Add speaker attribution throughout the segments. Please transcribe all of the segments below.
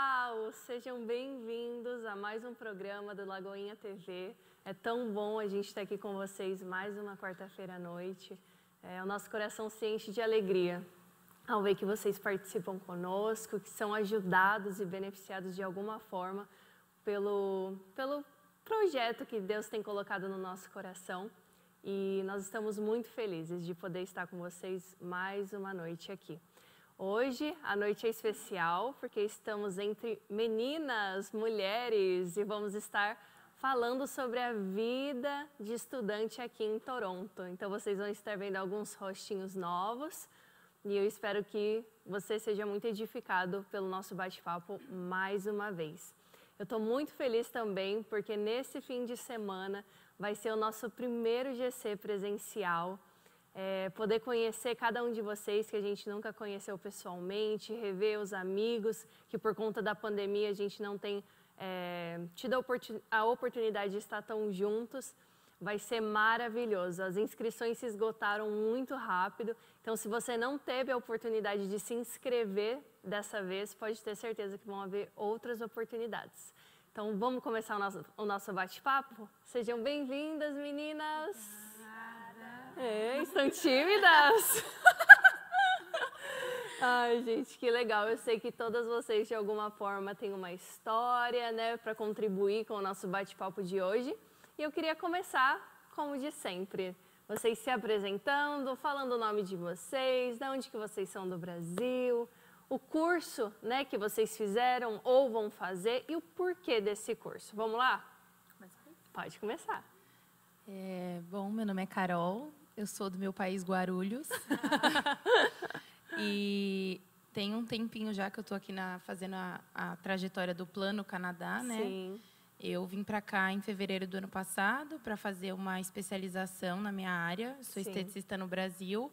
Speaker 1: Pessoal, sejam bem-vindos a mais um programa do Lagoinha TV. É tão bom a gente estar aqui com vocês mais uma quarta-feira à noite. O nosso coração se enche de alegria ao ver que vocês participam conosco, que são ajudados e beneficiados de alguma forma pelo projeto que Deus tem colocado no nosso coração. E nós estamos muito felizes de poder estar com vocês mais uma noite aqui. Hoje a noite é especial porque estamos entre meninas, mulheres e vamos estar falando sobre a vida de estudante aqui em Toronto. Então vocês vão estar vendo alguns rostinhos novos e eu espero que você seja muito edificado pelo nosso bate-papo mais uma vez. Eu estou muito feliz também porque nesse fim de semana vai ser o nosso primeiro GC presencial. Poder conhecer cada um de vocês que a gente nunca conheceu pessoalmente, rever os amigos que por conta da pandemia a gente não tem tido a oportunidade de estar tão juntos. Vai ser maravilhoso. As inscrições se esgotaram muito rápido, então se você não teve a oportunidade de se inscrever dessa vez, pode ter certeza que vão haver outras oportunidades. Então vamos começar o nosso bate-papo? Sejam bem-vindas, meninas! Estão tímidas? Ai, gente, que legal. Eu sei que todas vocês, de alguma forma, têm uma história, né, para contribuir com o nosso bate-papo de hoje. E eu queria começar, como de sempre, vocês se apresentando, falando o nome de vocês, de onde que vocês são do Brasil, o curso, né, que vocês fizeram ou vão fazer e o porquê desse curso. Vamos lá? Pode começar.
Speaker 2: Bom, meu nome é Carol, eu sou do meu país, Guarulhos. E tem um tempinho já que eu estou aqui fazendo a trajetória do Plano Canadá, né?
Speaker 1: Sim.
Speaker 2: Eu vim para cá em fevereiro do ano passado para fazer uma especialização na minha área. Sou esteticista no Brasil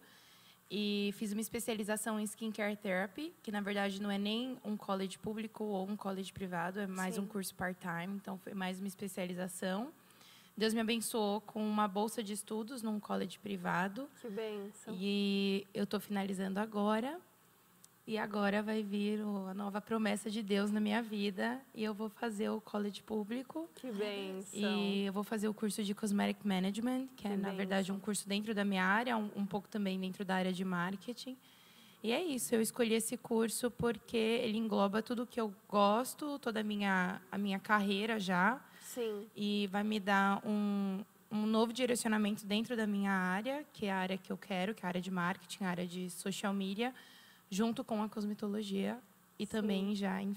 Speaker 2: e fiz uma especialização em Skincare Therapy, que na verdade não é nem um college público ou um college privado, é mais um curso part-time, então foi mais uma especialização. Deus me abençoou com uma bolsa de estudos num college privado.
Speaker 1: Que bênção.
Speaker 2: E eu estou finalizando agora. E agora vai vir a nova promessa de Deus na minha vida. E eu vou fazer o college público.
Speaker 1: Que bênção.
Speaker 2: E eu vou fazer o curso de Cosmetic Management, que é, na verdade, um curso dentro da minha área, um pouco também dentro da área de marketing. E é isso, eu escolhi esse curso porque ele engloba tudo que eu gosto, toda a minha carreira já.
Speaker 1: Sim.
Speaker 2: E vai me dar um novo direcionamento dentro da minha área, que é a área que eu quero, que é a área de marketing, a área de social media, junto com a cosmetologia. E também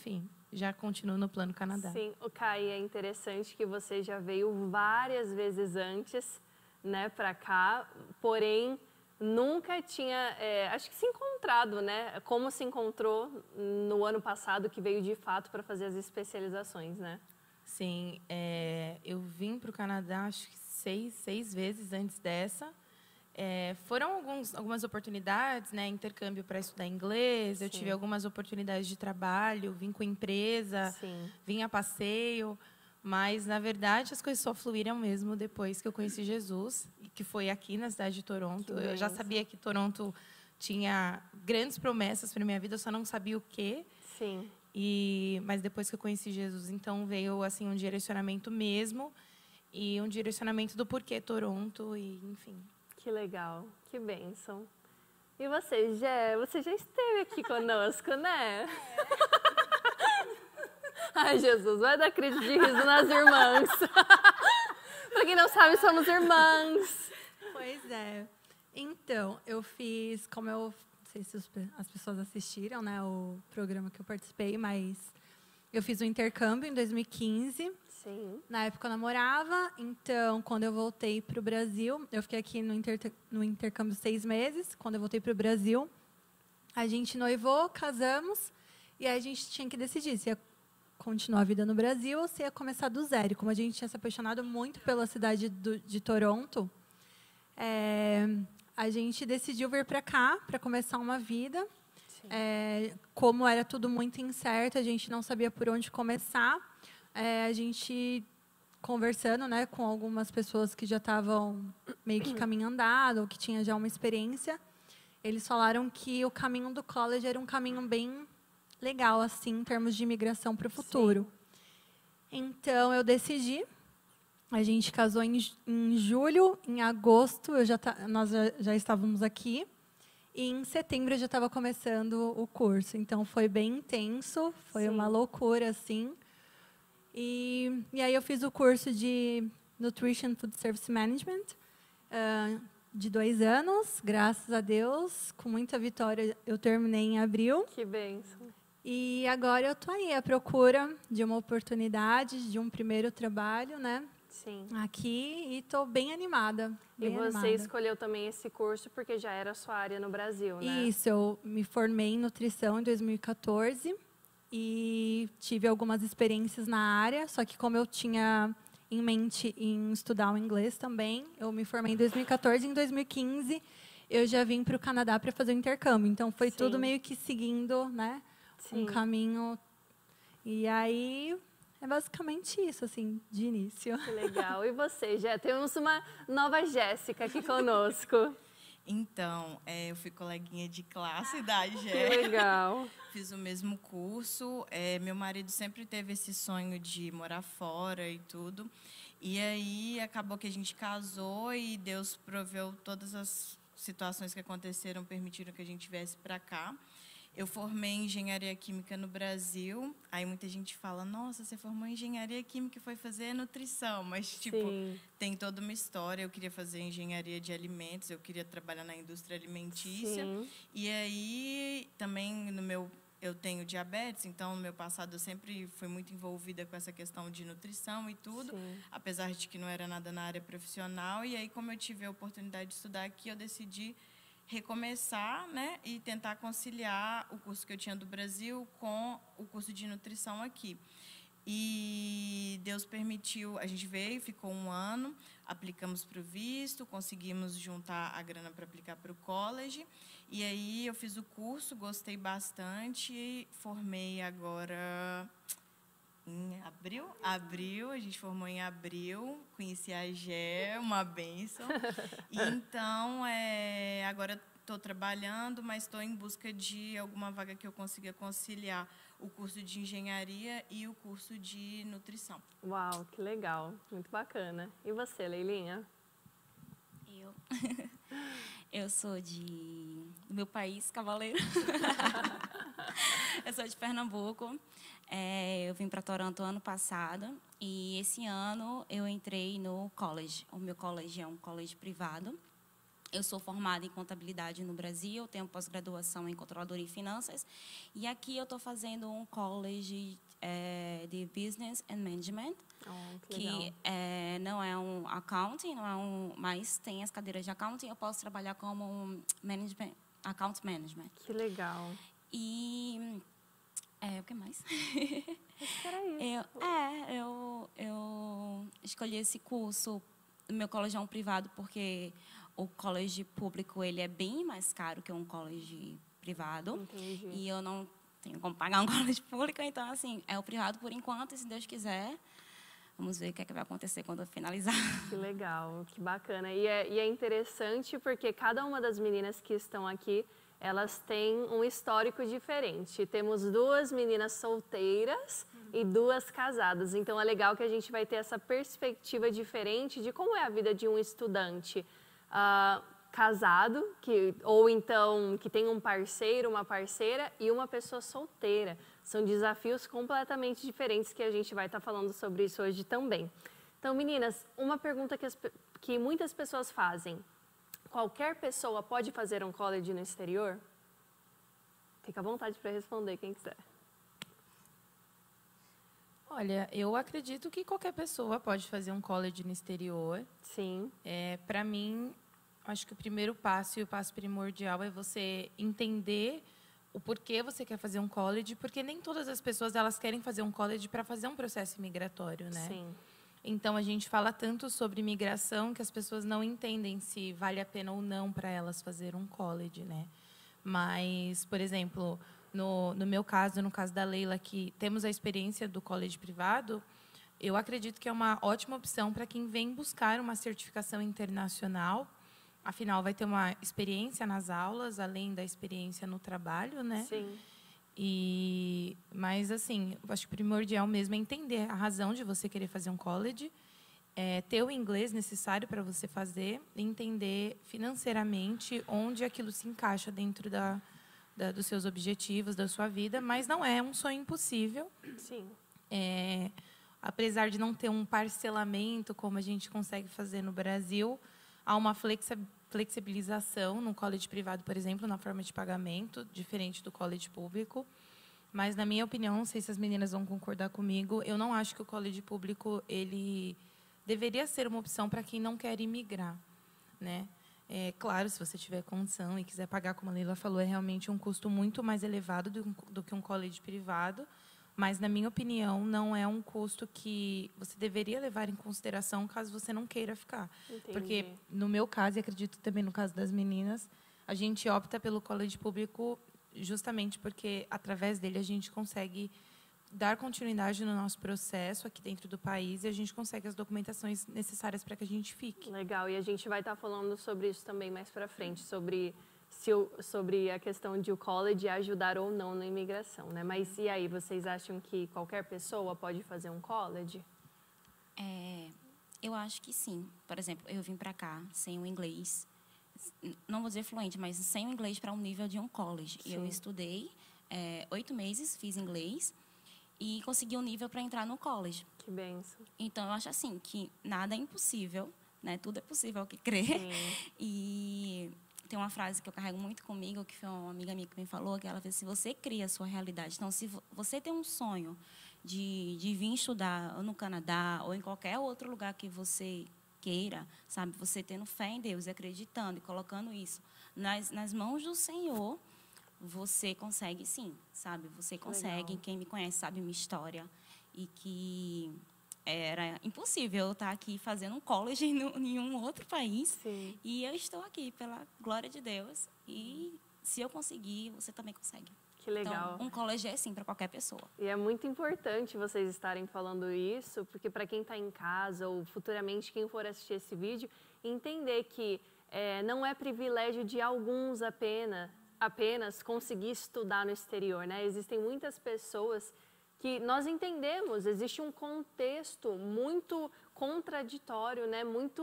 Speaker 2: já continuo no Plano Canadá.
Speaker 1: Sim, o Kai, é interessante que você já veio várias vezes antes, né, para cá, porém nunca tinha, acho que se encontrado, né? Como se encontrou no ano passado, que veio de fato para fazer as especializações, né?
Speaker 2: Sim, eu vim para o Canadá acho que seis vezes antes dessa. Foram algumas oportunidades, né? Intercâmbio para estudar inglês. Eu tive algumas oportunidades de trabalho, vim com empresa, vim a passeio. Mas, na verdade, as coisas só fluíram mesmo depois que eu conheci Jesus, que foi aqui na cidade de Toronto. Eu já sabia que Toronto tinha grandes promessas para a minha vida, eu só não sabia o quê.
Speaker 1: Sim.
Speaker 2: Mas depois que eu conheci Jesus, então veio assim um direcionamento mesmo e um direcionamento do porquê Toronto e enfim.
Speaker 1: Que legal, que bênção. E você, Gé? Você já esteve aqui conosco, né? Ai, Jesus, vai dar crise de riso nas irmãs. Para quem não sabe, somos irmãs.
Speaker 3: Pois é. Então, eu fiz, como eu não sei se as pessoas assistiram, né, o programa que eu participei, mas eu fiz um intercâmbio em 2015.
Speaker 1: Sim.
Speaker 3: Na época eu namorava, então quando eu voltei para o Brasil, eu fiquei aqui no intercâmbio 6 meses. Quando eu voltei para o Brasil, a gente noivou, casamos, e aí a gente tinha que decidir se ia continuar a vida no Brasil ou se ia começar do zero. E como a gente tinha se apaixonado muito pela cidade de Toronto, a gente decidiu vir para cá para começar uma vida. Como era tudo muito incerto, a gente não sabia por onde começar. A gente conversando, né, com algumas pessoas que já estavam meio que caminho andado, ou que tinham já uma experiência, eles falaram que o caminho do college era um caminho bem legal, assim, em termos de imigração para o futuro. Então, eu decidi. A gente casou em julho, em agosto nós já estávamos aqui. E em setembro eu já estava começando o curso. Então, foi bem intenso, foi uma loucura, assim. E aí eu fiz o curso de Nutrition Food Service Management, de 2 anos, graças a Deus, com muita vitória. Eu terminei em abril.
Speaker 1: Que bênção.
Speaker 3: E agora eu estou aí à procura de uma oportunidade, de um primeiro trabalho, né?
Speaker 1: Sim.
Speaker 3: Aqui, e estou bem animada. Bem
Speaker 1: e você
Speaker 3: animada.
Speaker 1: escolheu também esse curso porque já era a sua área no Brasil, né?
Speaker 3: Isso, eu me formei em nutrição em 2014 e tive algumas experiências na área, só que como eu tinha em mente em estudar o inglês também, eu me formei em 2014 e em 2015 eu já vim para o Canadá para fazer o intercâmbio. Então, foi tudo meio que seguindo, né, um caminho. E aí, é basicamente isso, assim, de início.
Speaker 1: Que legal. E você, já temos uma nova Jéssica aqui conosco.
Speaker 4: Então, eu fui coleguinha de classe da
Speaker 1: Que
Speaker 4: Gé.
Speaker 1: legal.
Speaker 4: Fiz o mesmo curso. Meu marido sempre teve esse sonho de morar fora e tudo. E aí, acabou que a gente casou e Deus proveu todas as situações que aconteceram, permitiram que a gente viesse para cá. Eu formei em engenharia química no Brasil. Aí muita gente fala, nossa, você formou em engenharia química e foi fazer nutrição. Mas, tipo, tem toda uma história. Eu queria fazer engenharia de alimentos, eu queria trabalhar na indústria alimentícia. E aí, também, eu tenho diabetes, então, no meu passado, eu sempre fui muito envolvida com essa questão de nutrição e tudo, apesar de que não era nada na área profissional. E aí, como eu tive a oportunidade de estudar aqui, eu decidi recomeçar, né, e tentar conciliar o curso que eu tinha do Brasil com o curso de nutrição aqui. E Deus permitiu, a gente veio, ficou 1 ano, aplicamos para o visto, conseguimos juntar a grana para aplicar para o college. E aí eu fiz o curso, gostei bastante, formei agora em abril, a gente formou em abril, conheci a Gé, uma bênção. E então, agora estou trabalhando, mas estou em busca de alguma vaga que eu consiga conciliar o curso de engenharia e o curso de nutrição.
Speaker 1: Uau, que legal, muito bacana. E você, Leilinha?
Speaker 5: Eu sou do meu país, Cavaleiro. Eu sou de Pernambuco. Eu vim para Toronto ano passado e esse ano eu entrei no college. O meu college é um college privado. Eu sou formada em contabilidade no Brasil, tenho pós-graduação em controladoria e finanças. E aqui eu estou fazendo um college de business and management, que não é um accounting, mas tem as cadeiras de accounting. Eu posso trabalhar como account management.
Speaker 1: Que legal.
Speaker 5: E o que mais?
Speaker 1: Acho que era isso.
Speaker 5: Eu escolhi esse curso. O meu colégio é um privado porque o colégio público ele é bem mais caro que um colégio privado.
Speaker 1: Entendi.
Speaker 5: E eu não tenho como pagar um colégio público, então assim é o privado por enquanto. E se Deus quiser, vamos ver o que vai acontecer quando eu finalizar.
Speaker 1: Que legal, que bacana. E é interessante porque cada uma das meninas que estão aqui, elas têm um histórico diferente. Temos 2 meninas solteiras e 2 casadas. Então, é legal que a gente vai ter essa perspectiva diferente de como é a vida de um estudante casado, ou então que tem um parceiro, uma parceira, e uma pessoa solteira. São desafios completamente diferentes que a gente vai estar falando sobre isso hoje também. Então, meninas, uma pergunta que muitas pessoas fazem. Qualquer pessoa pode fazer um college no exterior? Fica à vontade para responder, quem quiser.
Speaker 2: Olha, eu acredito que qualquer pessoa pode fazer um college no exterior.
Speaker 1: Sim.
Speaker 2: Para mim, acho que o primeiro passo e o passo primordial é você entender o porquê você quer fazer um college, porque nem todas as pessoas elas querem fazer um college para fazer um processo migratório, né?
Speaker 1: Sim.
Speaker 2: Então, a gente fala tanto sobre migração que as pessoas não entendem se vale a pena ou não para elas fazer um college, né? Mas, por exemplo, no meu caso, no caso da Leila, que temos a experiência do college privado, eu acredito que é uma ótima opção para quem vem buscar uma certificação internacional. Afinal, vai ter uma experiência nas aulas, além da experiência no trabalho, né?
Speaker 1: Sim.
Speaker 2: Mas, assim, eu acho que o primordial mesmo é entender a razão de você querer fazer um college, ter o inglês necessário para você fazer e entender financeiramente onde aquilo se encaixa dentro dos seus objetivos, da sua vida, mas não é um sonho impossível.
Speaker 1: Sim.
Speaker 2: Apesar de não ter um parcelamento como a gente consegue fazer no Brasil, há uma flexibilização no college privado, por exemplo, na forma de pagamento, diferente do college público. Mas, na minha opinião, não sei se as meninas vão concordar comigo, eu não acho que o college público ele deveria ser uma opção para quem não quer imigrar, né? Claro, se você tiver condição e quiser pagar, como a Leila falou, é realmente um custo muito mais elevado do que um college privado, mas, na minha opinião, não é um custo que você deveria levar em consideração caso você não queira ficar.
Speaker 1: Entendi.
Speaker 2: Porque, no meu caso, e acredito também no caso das meninas, a gente opta pelo college público justamente porque, através dele, a gente consegue dar continuidade no nosso processo aqui dentro do país e a gente consegue as documentações necessárias para que a gente fique.
Speaker 1: Legal, e a gente vai estar falando sobre isso também mais para frente, sobre a questão de o college ajudar ou não na imigração, né? Mas e aí, vocês acham que qualquer pessoa pode fazer um college?
Speaker 5: Eu acho que sim. Por exemplo, eu vim para cá sem o inglês, não vou dizer fluente, mas sem o inglês para um nível de um college.
Speaker 1: Sim.
Speaker 5: Eu estudei 8 meses, fiz inglês e consegui um nível para entrar no college.
Speaker 1: Que benção.
Speaker 5: Então, eu acho assim que nada é impossível, né? Tudo é possível ao que crer.
Speaker 1: Sim.
Speaker 5: E tem uma frase que eu carrego muito comigo, que foi uma amiga minha que me falou, que ela disse: você cria a sua realidade. Então, se você tem um sonho de vir estudar no Canadá ou em qualquer outro lugar que você queira, sabe? Você tendo fé em Deus, acreditando e colocando isso nas mãos do Senhor, você consegue sim, sabe? Você consegue.
Speaker 1: Legal.
Speaker 5: Quem me conhece sabe minha história e que era impossível eu estar aqui fazendo um college em um outro país.
Speaker 1: Sim.
Speaker 5: E eu estou aqui pela glória de Deus. E se eu conseguir, você também consegue.
Speaker 1: Que legal.
Speaker 5: Então, um college é sim para qualquer pessoa.
Speaker 1: E é muito importante vocês estarem falando isso, porque para quem está em casa ou futuramente quem for assistir esse vídeo, entender que não é privilégio de alguns apenas conseguir estudar no exterior, né? Existem muitas pessoas que nós entendemos, existe um contexto muito contraditório, né? Muito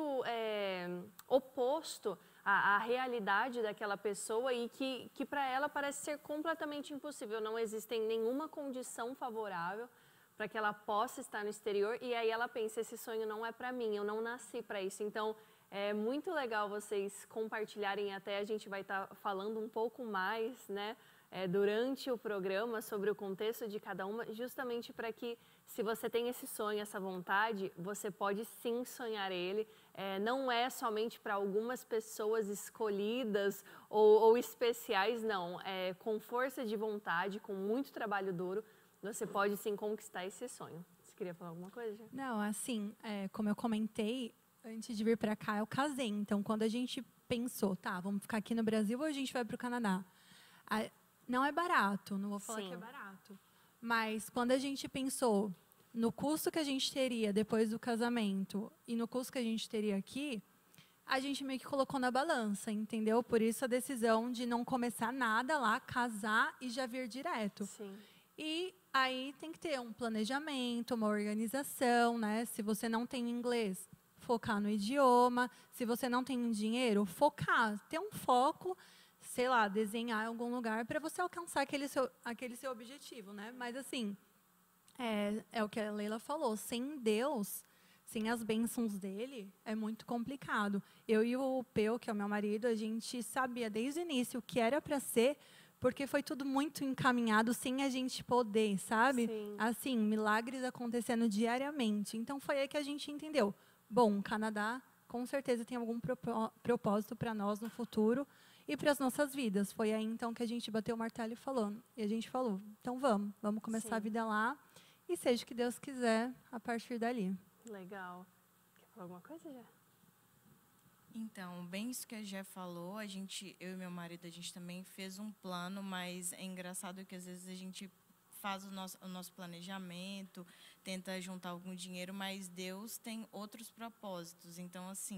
Speaker 1: oposto à realidade daquela pessoa e que para ela parece ser completamente impossível. Não existe nenhuma condição favorável para que ela possa estar no exterior e aí ela pensa, esse sonho não é para mim, eu não nasci para isso. Então, é muito legal vocês compartilharem, até a gente vai estar falando um pouco mais, né, durante o programa sobre o contexto de cada uma, justamente para que, se você tem esse sonho, essa vontade, você pode sim sonhar ele. Não é somente para algumas pessoas escolhidas ou especiais, não. Com força de vontade, com muito trabalho duro, você pode sim conquistar esse sonho. Você queria falar alguma coisa?
Speaker 3: Não, assim, como eu comentei, antes de vir para cá, eu casei. Então, quando a gente pensou, tá, vamos ficar aqui no Brasil ou a gente vai para o Canadá? Não é barato, não vou falar
Speaker 1: Sim.
Speaker 3: que é barato. Mas quando a gente pensou no custo que a gente teria depois do casamento e no custo que a gente teria aqui, a gente meio que colocou na balança, entendeu? Por isso a decisão de não começar nada lá, casar e já vir direto.
Speaker 1: Sim.
Speaker 3: E aí tem que ter um planejamento, uma organização, né? Se você não tem inglês, focar no idioma. Se você não tem dinheiro, focar, ter um foco, sei lá, desenhar em algum lugar para você alcançar aquele seu objetivo, né? Mas, assim, é o que a Leila falou, sem Deus, sem as bênçãos dele, é muito complicado. Eu e o Peu, que é o meu marido, a gente sabia desde o início o que era para ser, porque foi tudo muito encaminhado sem a gente poder, sabe?
Speaker 1: Sim.
Speaker 3: Assim, milagres acontecendo diariamente. Então, foi aí que a gente entendeu. Bom, o Canadá, com certeza, tem algum propósito para nós no futuro e para as nossas vidas. Foi aí, então, que a gente bateu o martelo e falou. E a gente falou, então vamos começar a vida lá e seja o que Deus quiser a partir dali.
Speaker 1: Legal. Quer falar alguma coisa, Jé?
Speaker 4: Então, bem isso que a Jé falou, eu e meu marido, a gente também fez um plano, mas é engraçado que às vezes a gente faz o nosso planejamento, tenta juntar algum dinheiro, mas Deus tem outros propósitos. Então, assim,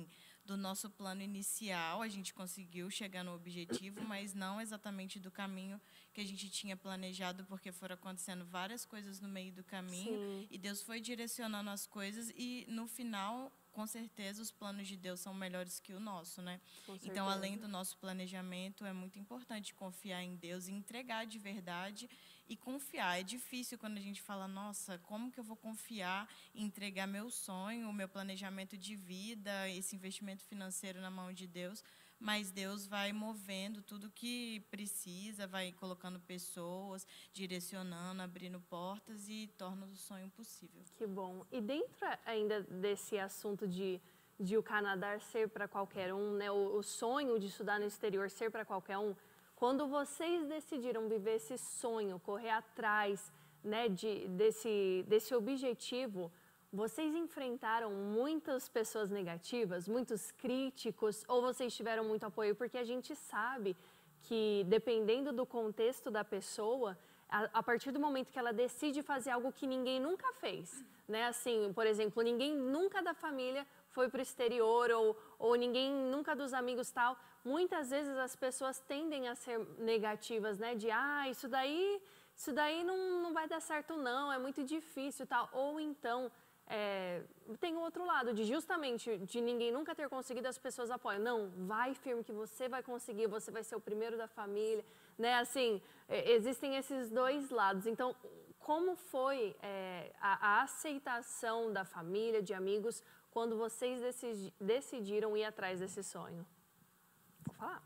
Speaker 4: do nosso plano inicial. A gente conseguiu chegar no objetivo, mas não exatamente do caminho que a gente tinha planejado, porque foram acontecendo várias coisas no meio do caminho.
Speaker 1: Sim.
Speaker 4: E Deus foi direcionando as coisas e, no final, com certeza, os planos de Deus são melhores que o nosso, né?
Speaker 1: Com
Speaker 4: Então, além
Speaker 1: certeza.
Speaker 4: do nosso planejamento, é muito importante confiar em Deus e entregar de verdade e confiar. É difícil quando a gente fala, nossa, como que eu vou confiar e entregar meu sonho, o meu planejamento de vida, esse investimento financeiro na mão de Deus? Mas Deus vai movendo tudo que precisa, vai colocando pessoas, direcionando, abrindo portas e torna o sonho possível.
Speaker 1: Que bom. E dentro ainda desse assunto de o Canadá ser para qualquer um, né, o sonho de estudar no exterior ser para qualquer um, quando vocês decidiram viver esse sonho, correr atrás, né, desse objetivo, vocês enfrentaram muitas pessoas negativas, muitos críticos, ou vocês tiveram muito apoio? Porque a gente sabe que, dependendo do contexto da pessoa, a partir do momento que ela decide fazer algo que ninguém nunca fez, né? Assim, por exemplo, ninguém nunca da família foi para o exterior ou ninguém nunca dos amigos tal, muitas vezes as pessoas tendem a ser negativas, né? De, isso daí não vai dar certo não, é muito difícil tal. Ou então, tem o outro lado, de justamente de ninguém nunca ter conseguido, as pessoas apoiam. Não, vai firme que você vai conseguir, você vai ser o primeiro da família, né? Assim, existem esses dois lados. Então, como foi a aceitação da família, de amigos, quando vocês decidiram ir atrás desse sonho? Vou falar.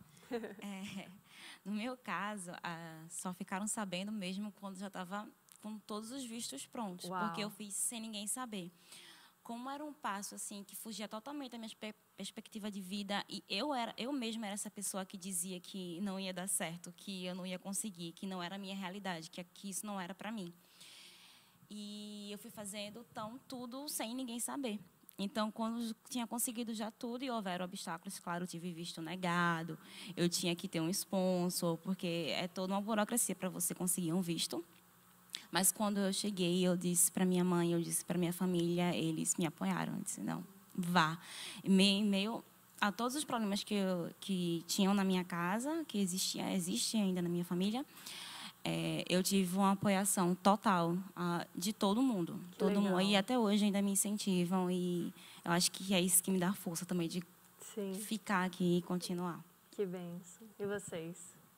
Speaker 5: No meu caso, só ficaram sabendo mesmo quando já estava com todos os vistos prontos,
Speaker 1: Uau.
Speaker 5: porque eu fiz sem ninguém saber. Como era um passo assim que fugia totalmente da minha perspectiva de vida, e eu mesma era essa pessoa que dizia que não ia dar certo, que eu não ia conseguir, que não era a minha realidade, que isso não era para mim. E eu fui fazendo tudo sem ninguém saber. Então, quando tinha conseguido já tudo e houveram obstáculos, claro, eu tive visto negado, eu tinha que ter um sponsor, porque é toda uma burocracia para você conseguir um visto. Mas quando eu cheguei, eu disse para minha mãe, eu disse para minha família, eles me apoiaram. Eu disse, não, vá. Em meio a todos os problemas que tinham na minha casa, que existem ainda na minha família, eu tive uma apoiação total de todo mundo. Todo mundo. E até hoje ainda me incentivam. E eu acho que é isso que me dá força também de
Speaker 1: Sim.
Speaker 5: ficar aqui e continuar.
Speaker 1: Que bênção. E vocês?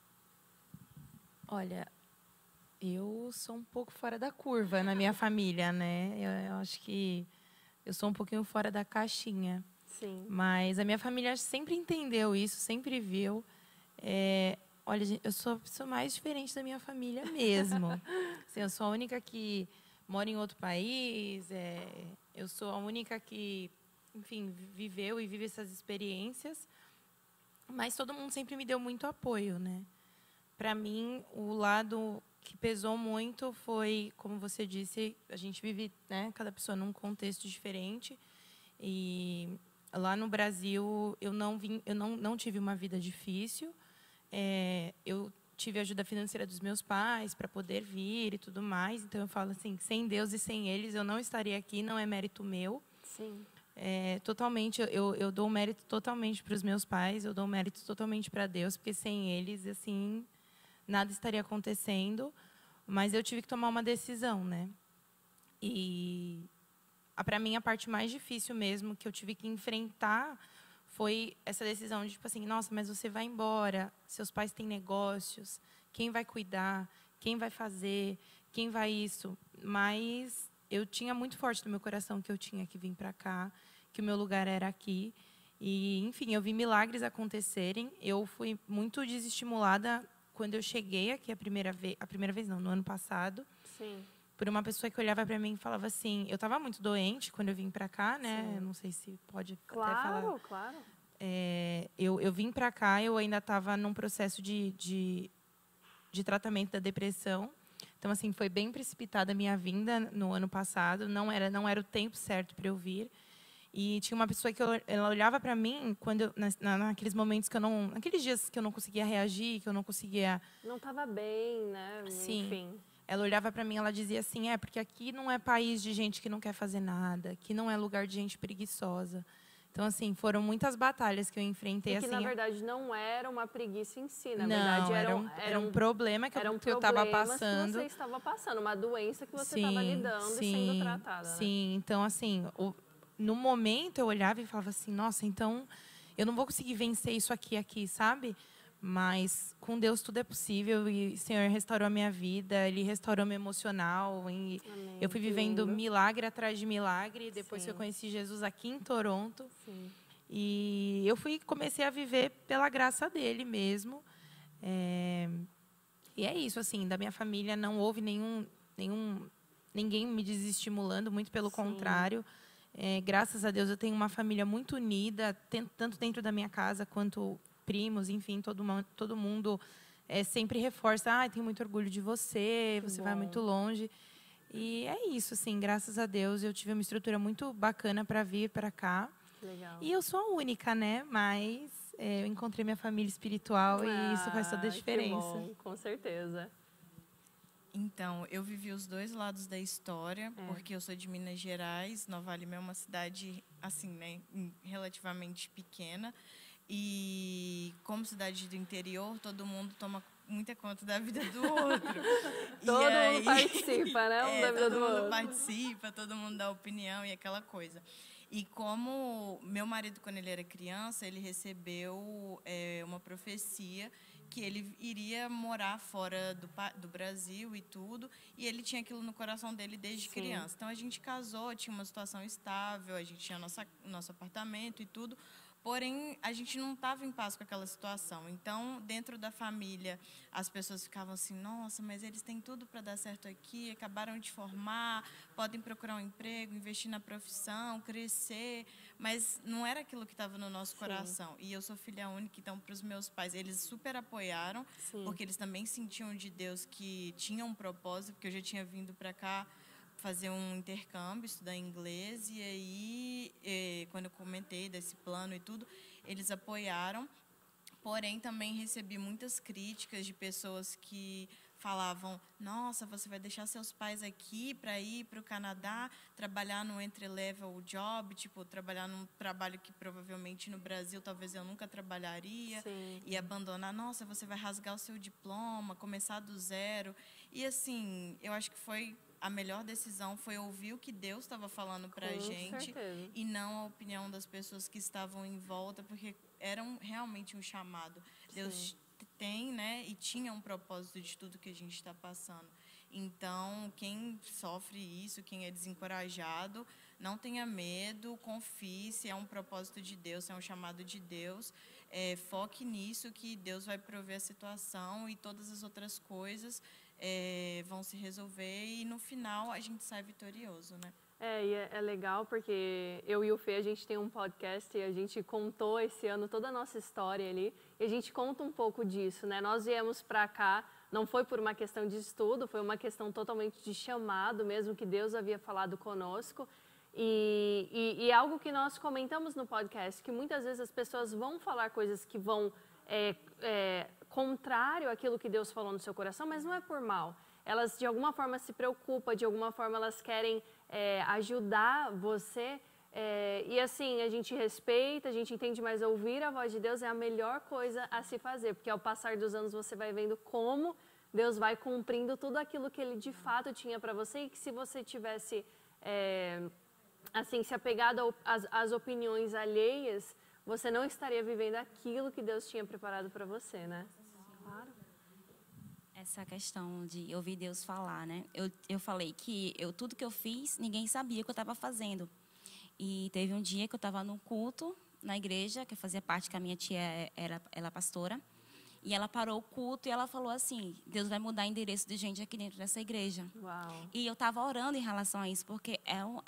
Speaker 2: Olha, eu sou um pouco fora da curva na minha família, né? Eu acho que eu sou um pouquinho fora da caixinha.
Speaker 1: Sim.
Speaker 2: Mas a minha família sempre entendeu isso, sempre viu. Olha, gente, eu sou a pessoa mais diferente da minha família mesmo. Assim, eu sou a única que mora em outro país. Eu sou a única que, enfim, viveu e vive essas experiências. Mas todo mundo sempre me deu muito apoio, né? Para mim, o lado que pesou muito foi, como você disse, a gente vive, né, cada pessoa num contexto diferente. E lá no Brasil, eu não tive uma vida difícil. Eu tive a ajuda financeira dos meus pais para poder vir e tudo mais. Então, eu falo assim, sem Deus e sem eles, eu não estaria aqui, não é mérito meu.
Speaker 1: Sim.
Speaker 2: Totalmente, eu dou mérito totalmente para os meus pais, eu dou mérito totalmente para Deus, porque sem eles, assim, nada estaria acontecendo. Mas eu tive que tomar uma decisão, né? E, para mim, a parte mais difícil mesmo que eu tive que enfrentar foi essa decisão de, tipo assim, nossa, mas você vai embora, seus pais têm negócios, quem vai cuidar, quem vai fazer, quem vai isso? Mas eu tinha muito forte no meu coração que eu tinha que vir para cá, que o meu lugar era aqui. E, enfim, eu vi milagres acontecerem. Eu fui muito desestimulada quando eu cheguei aqui a primeira vez não, no ano passado.
Speaker 1: Sim.
Speaker 2: Por uma pessoa que olhava para mim e falava assim, eu estava muito doente quando eu vim para cá, né? Não sei se pode até falar.
Speaker 1: Claro.
Speaker 2: Eu vim para cá, eu ainda estava num processo de tratamento da depressão. Então, assim, foi bem precipitada a minha vinda no ano passado. Não era o tempo certo para eu vir. E tinha uma pessoa que ela olhava para mim quando naqueles momentos que eu não, naqueles dias que eu não conseguia reagir, que eu não conseguia.
Speaker 1: Não estava bem, né?
Speaker 2: Sim.
Speaker 1: Enfim.
Speaker 2: Ela olhava para mim, ela dizia assim, porque aqui não é país de gente que não quer fazer nada, aqui não é lugar de gente preguiçosa. Então, assim, foram muitas batalhas que eu enfrentei.
Speaker 1: E que,
Speaker 2: assim,
Speaker 1: na verdade, não era uma preguiça em si. Na
Speaker 2: não,
Speaker 1: verdade,
Speaker 2: era um problema que eu estava passando.
Speaker 1: Que você estava passando, uma doença que você estava lidando e sendo tratada.
Speaker 2: Sim, né? Então, assim, no momento eu olhava e falava assim, nossa, então eu não vou conseguir vencer isso aqui, sabe? Mas com Deus tudo é possível e o Senhor restaurou a minha vida, Ele restaurou meu emocional. E
Speaker 1: Amém,
Speaker 2: eu fui vivendo milagre atrás de milagre. Depois que eu conheci Jesus aqui em Toronto.
Speaker 1: Sim.
Speaker 2: E eu comecei a viver pela graça dele mesmo. E é isso, assim, da minha família não houve ninguém me desestimulando, muito pelo contrário. Graças a Deus eu tenho uma família muito unida, tanto dentro da minha casa quanto primos, enfim, todo mundo sempre reforça, tenho muito orgulho de você, você vai muito longe. E é isso, assim, graças a Deus eu tive uma estrutura muito bacana para vir para cá.
Speaker 1: Legal.
Speaker 2: E eu sou a única, né? Mas eu encontrei minha família espiritual e isso faz toda a diferença.
Speaker 1: Que bom, com certeza.
Speaker 4: Então, eu vivi os dois lados da história, porque eu sou de Minas Gerais, Nova Lima é uma cidade, assim, né, relativamente pequena. E como cidade do interior, todo mundo toma muita conta da vida do outro.
Speaker 1: Todo mundo participa, né? Da vida do outro.
Speaker 4: Todo mundo participa, todo mundo dá opinião e aquela coisa. E como meu marido, quando ele era criança, ele recebeu uma profecia que ele iria morar fora do Brasil e tudo, e ele tinha aquilo no coração dele desde criança. Então, a gente casou, tinha uma situação estável, a gente tinha nosso apartamento e tudo, porém, a gente não estava em paz com aquela situação. Então, dentro da família, as pessoas ficavam assim, nossa, mas eles têm tudo para dar certo aqui, acabaram de formar, podem procurar um emprego, investir na profissão, crescer, mas não era aquilo que estava no nosso coração. E eu sou filha única, então, para os meus pais, eles super apoiaram, porque eles também sentiam de Deus que tinha um propósito, porque eu já tinha vindo para cá fazer um intercâmbio, estudar inglês, e aí, quando eu comentei desse plano e tudo, eles apoiaram, porém também recebi muitas críticas de pessoas que falavam, nossa, você vai deixar seus pais aqui para ir para o Canadá, trabalhar no entry-level job, tipo, trabalhar num trabalho que provavelmente no Brasil talvez eu nunca trabalharia, e abandonar, nossa, você vai rasgar o seu diploma, começar do zero. E assim, eu acho que a melhor decisão foi ouvir o que Deus estava falando para a gente e não a opinião das pessoas que estavam em volta, porque era realmente um chamado. Deus tem, né, e tinha um propósito de tudo que a gente está passando. Então, quem sofre isso, quem é desencorajado, não tenha medo, confie, se é um propósito de Deus, se é um chamado de Deus, foque nisso que Deus vai prover a situação e todas as outras coisas vão se resolver e no final a gente sai vitorioso, né?
Speaker 1: E é legal porque eu e o Fê, a gente tem um podcast e a gente contou esse ano toda a nossa história ali e a gente conta um pouco disso, né? Nós viemos para cá, não foi por uma questão de estudo, foi uma questão totalmente de chamado mesmo, que Deus havia falado conosco e algo que nós comentamos no podcast, que muitas vezes as pessoas vão falar coisas que vão contrário àquilo que Deus falou no seu coração, mas não é por mal. Elas, de alguma forma, se preocupam, de alguma forma, elas querem ajudar você. E, assim, a gente respeita, a gente entende, mas ouvir a voz de Deus é a melhor coisa a se fazer, porque, ao passar dos anos, você vai vendo como Deus vai cumprindo tudo aquilo que Ele, de fato, tinha para você e que, se você tivesse, assim, se apegado às opiniões alheias, você não estaria vivendo aquilo que Deus tinha preparado para você, né? Claro.
Speaker 5: Essa questão de ouvir Deus falar, né? Eu falei que tudo que eu fiz, ninguém sabia o que eu estava fazendo. E teve um dia que eu estava num culto na igreja, que eu fazia parte, que a minha tia ela é pastora, e ela parou o culto e ela falou assim, Deus vai mudar endereço de gente aqui dentro dessa igreja.
Speaker 1: Uau.
Speaker 5: E eu estava orando em relação a isso, porque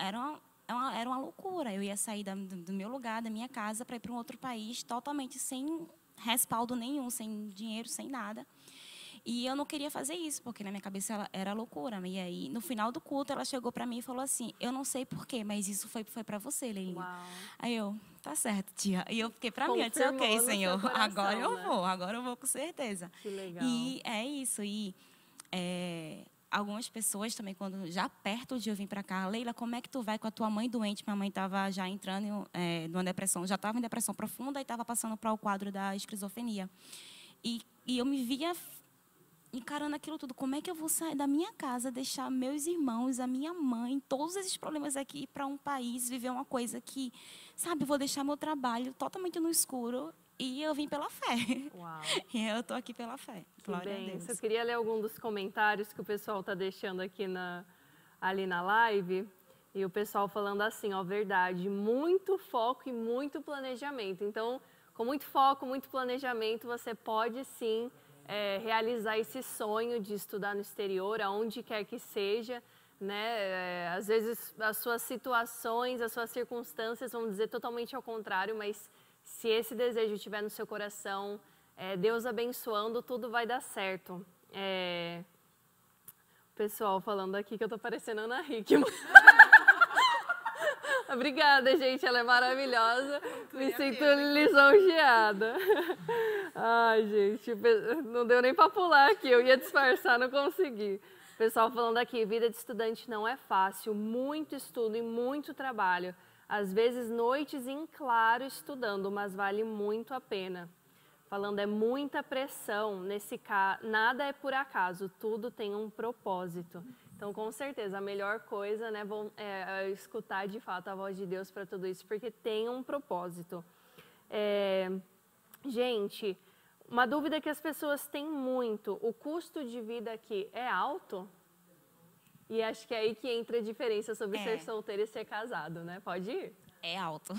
Speaker 5: era uma loucura. Eu ia sair do meu lugar, da minha casa, para ir para um outro país, totalmente sem respaldo nenhum, sem dinheiro, sem nada. E eu não queria fazer isso, porque na minha cabeça era loucura. E aí, no final do culto, ela chegou para mim e falou assim, eu não sei porquê, mas isso foi para você, Leilinha. Aí eu, tá certo, tia. E eu fiquei para mim, eu disse, ok, Senhor, coração, agora eu vou com certeza.
Speaker 1: Que legal.
Speaker 5: E é isso. E algumas pessoas também, quando já perto de eu vir para cá, Leila, como é que tu vai com a tua mãe doente? Minha mãe estava já entrando numa depressão, já estava em depressão profunda e estava passando para o quadro da esquizofrenia. E eu me via encarando aquilo tudo. Como é que eu vou sair da minha casa, deixar meus irmãos, a minha mãe, todos esses problemas aqui para um país, viver uma coisa que, sabe, vou deixar meu trabalho totalmente no escuro e eu vim pela fé.
Speaker 1: Uau.
Speaker 5: E eu estou aqui pela fé. Glória a Deus.
Speaker 1: Eu queria ler algum dos comentários que o pessoal está deixando aqui ali na live. E o pessoal falando assim, ó, verdade, muito foco e muito planejamento. Então, com muito foco, muito planejamento, você pode sim realizar esse sonho de estudar no exterior, aonde quer que seja, né? Às vezes as suas situações, as suas circunstâncias vão dizer totalmente ao contrário, mas se esse desejo estiver no seu coração, Deus abençoando, tudo vai dar certo. O pessoal falando aqui que eu tô parecendo Ana Hickman. Obrigada, gente. Ela é maravilhosa. Me sinto lisonjeada. Ai, gente, não deu nem para pular aqui. Eu ia disfarçar, não consegui. O pessoal falando aqui, vida de estudante não é fácil. Muito estudo e muito trabalho. Às vezes, noites em claro estudando, mas vale muito a pena. Falando, é muita pressão. Nesse caso, nada é por acaso, tudo tem um propósito. Então, com certeza, a melhor coisa, né, é escutar de fato a voz de Deus para tudo isso, porque tem um propósito. Gente, uma dúvida que as pessoas têm muito, o custo de vida aqui é alto? E acho que é aí que entra a diferença sobre ser solteiro e ser casado, né? Pode ir?
Speaker 5: É alto.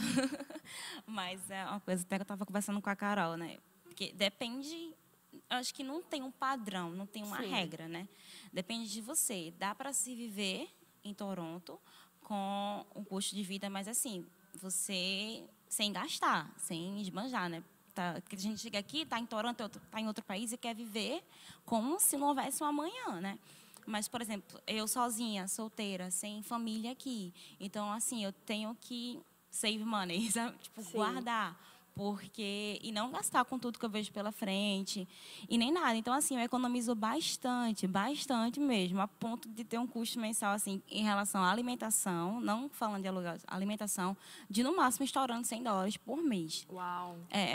Speaker 5: Mas é uma coisa até que eu estava conversando com a Carol, né? Porque depende... Acho que não tem um padrão, não tem uma regra, né? Depende de você. Dá para se viver em Toronto com um custo de vida, mas assim, você sem gastar, sem esbanjar, né? A gente chega aqui, está em Toronto, está em outro país e quer viver como se não houvesse um amanhã, né? Mas, por exemplo, eu sozinha, solteira, sem família aqui. Então, assim, eu tenho que save money, sabe? Tipo, guardar. E não gastar com tudo que eu vejo pela frente e nem nada. Então, assim, eu economizo bastante mesmo, a ponto de ter um custo mensal, assim, em relação à alimentação, não falando de aluguel, alimentação, de no máximo estourando $100 por mês.
Speaker 1: Uau!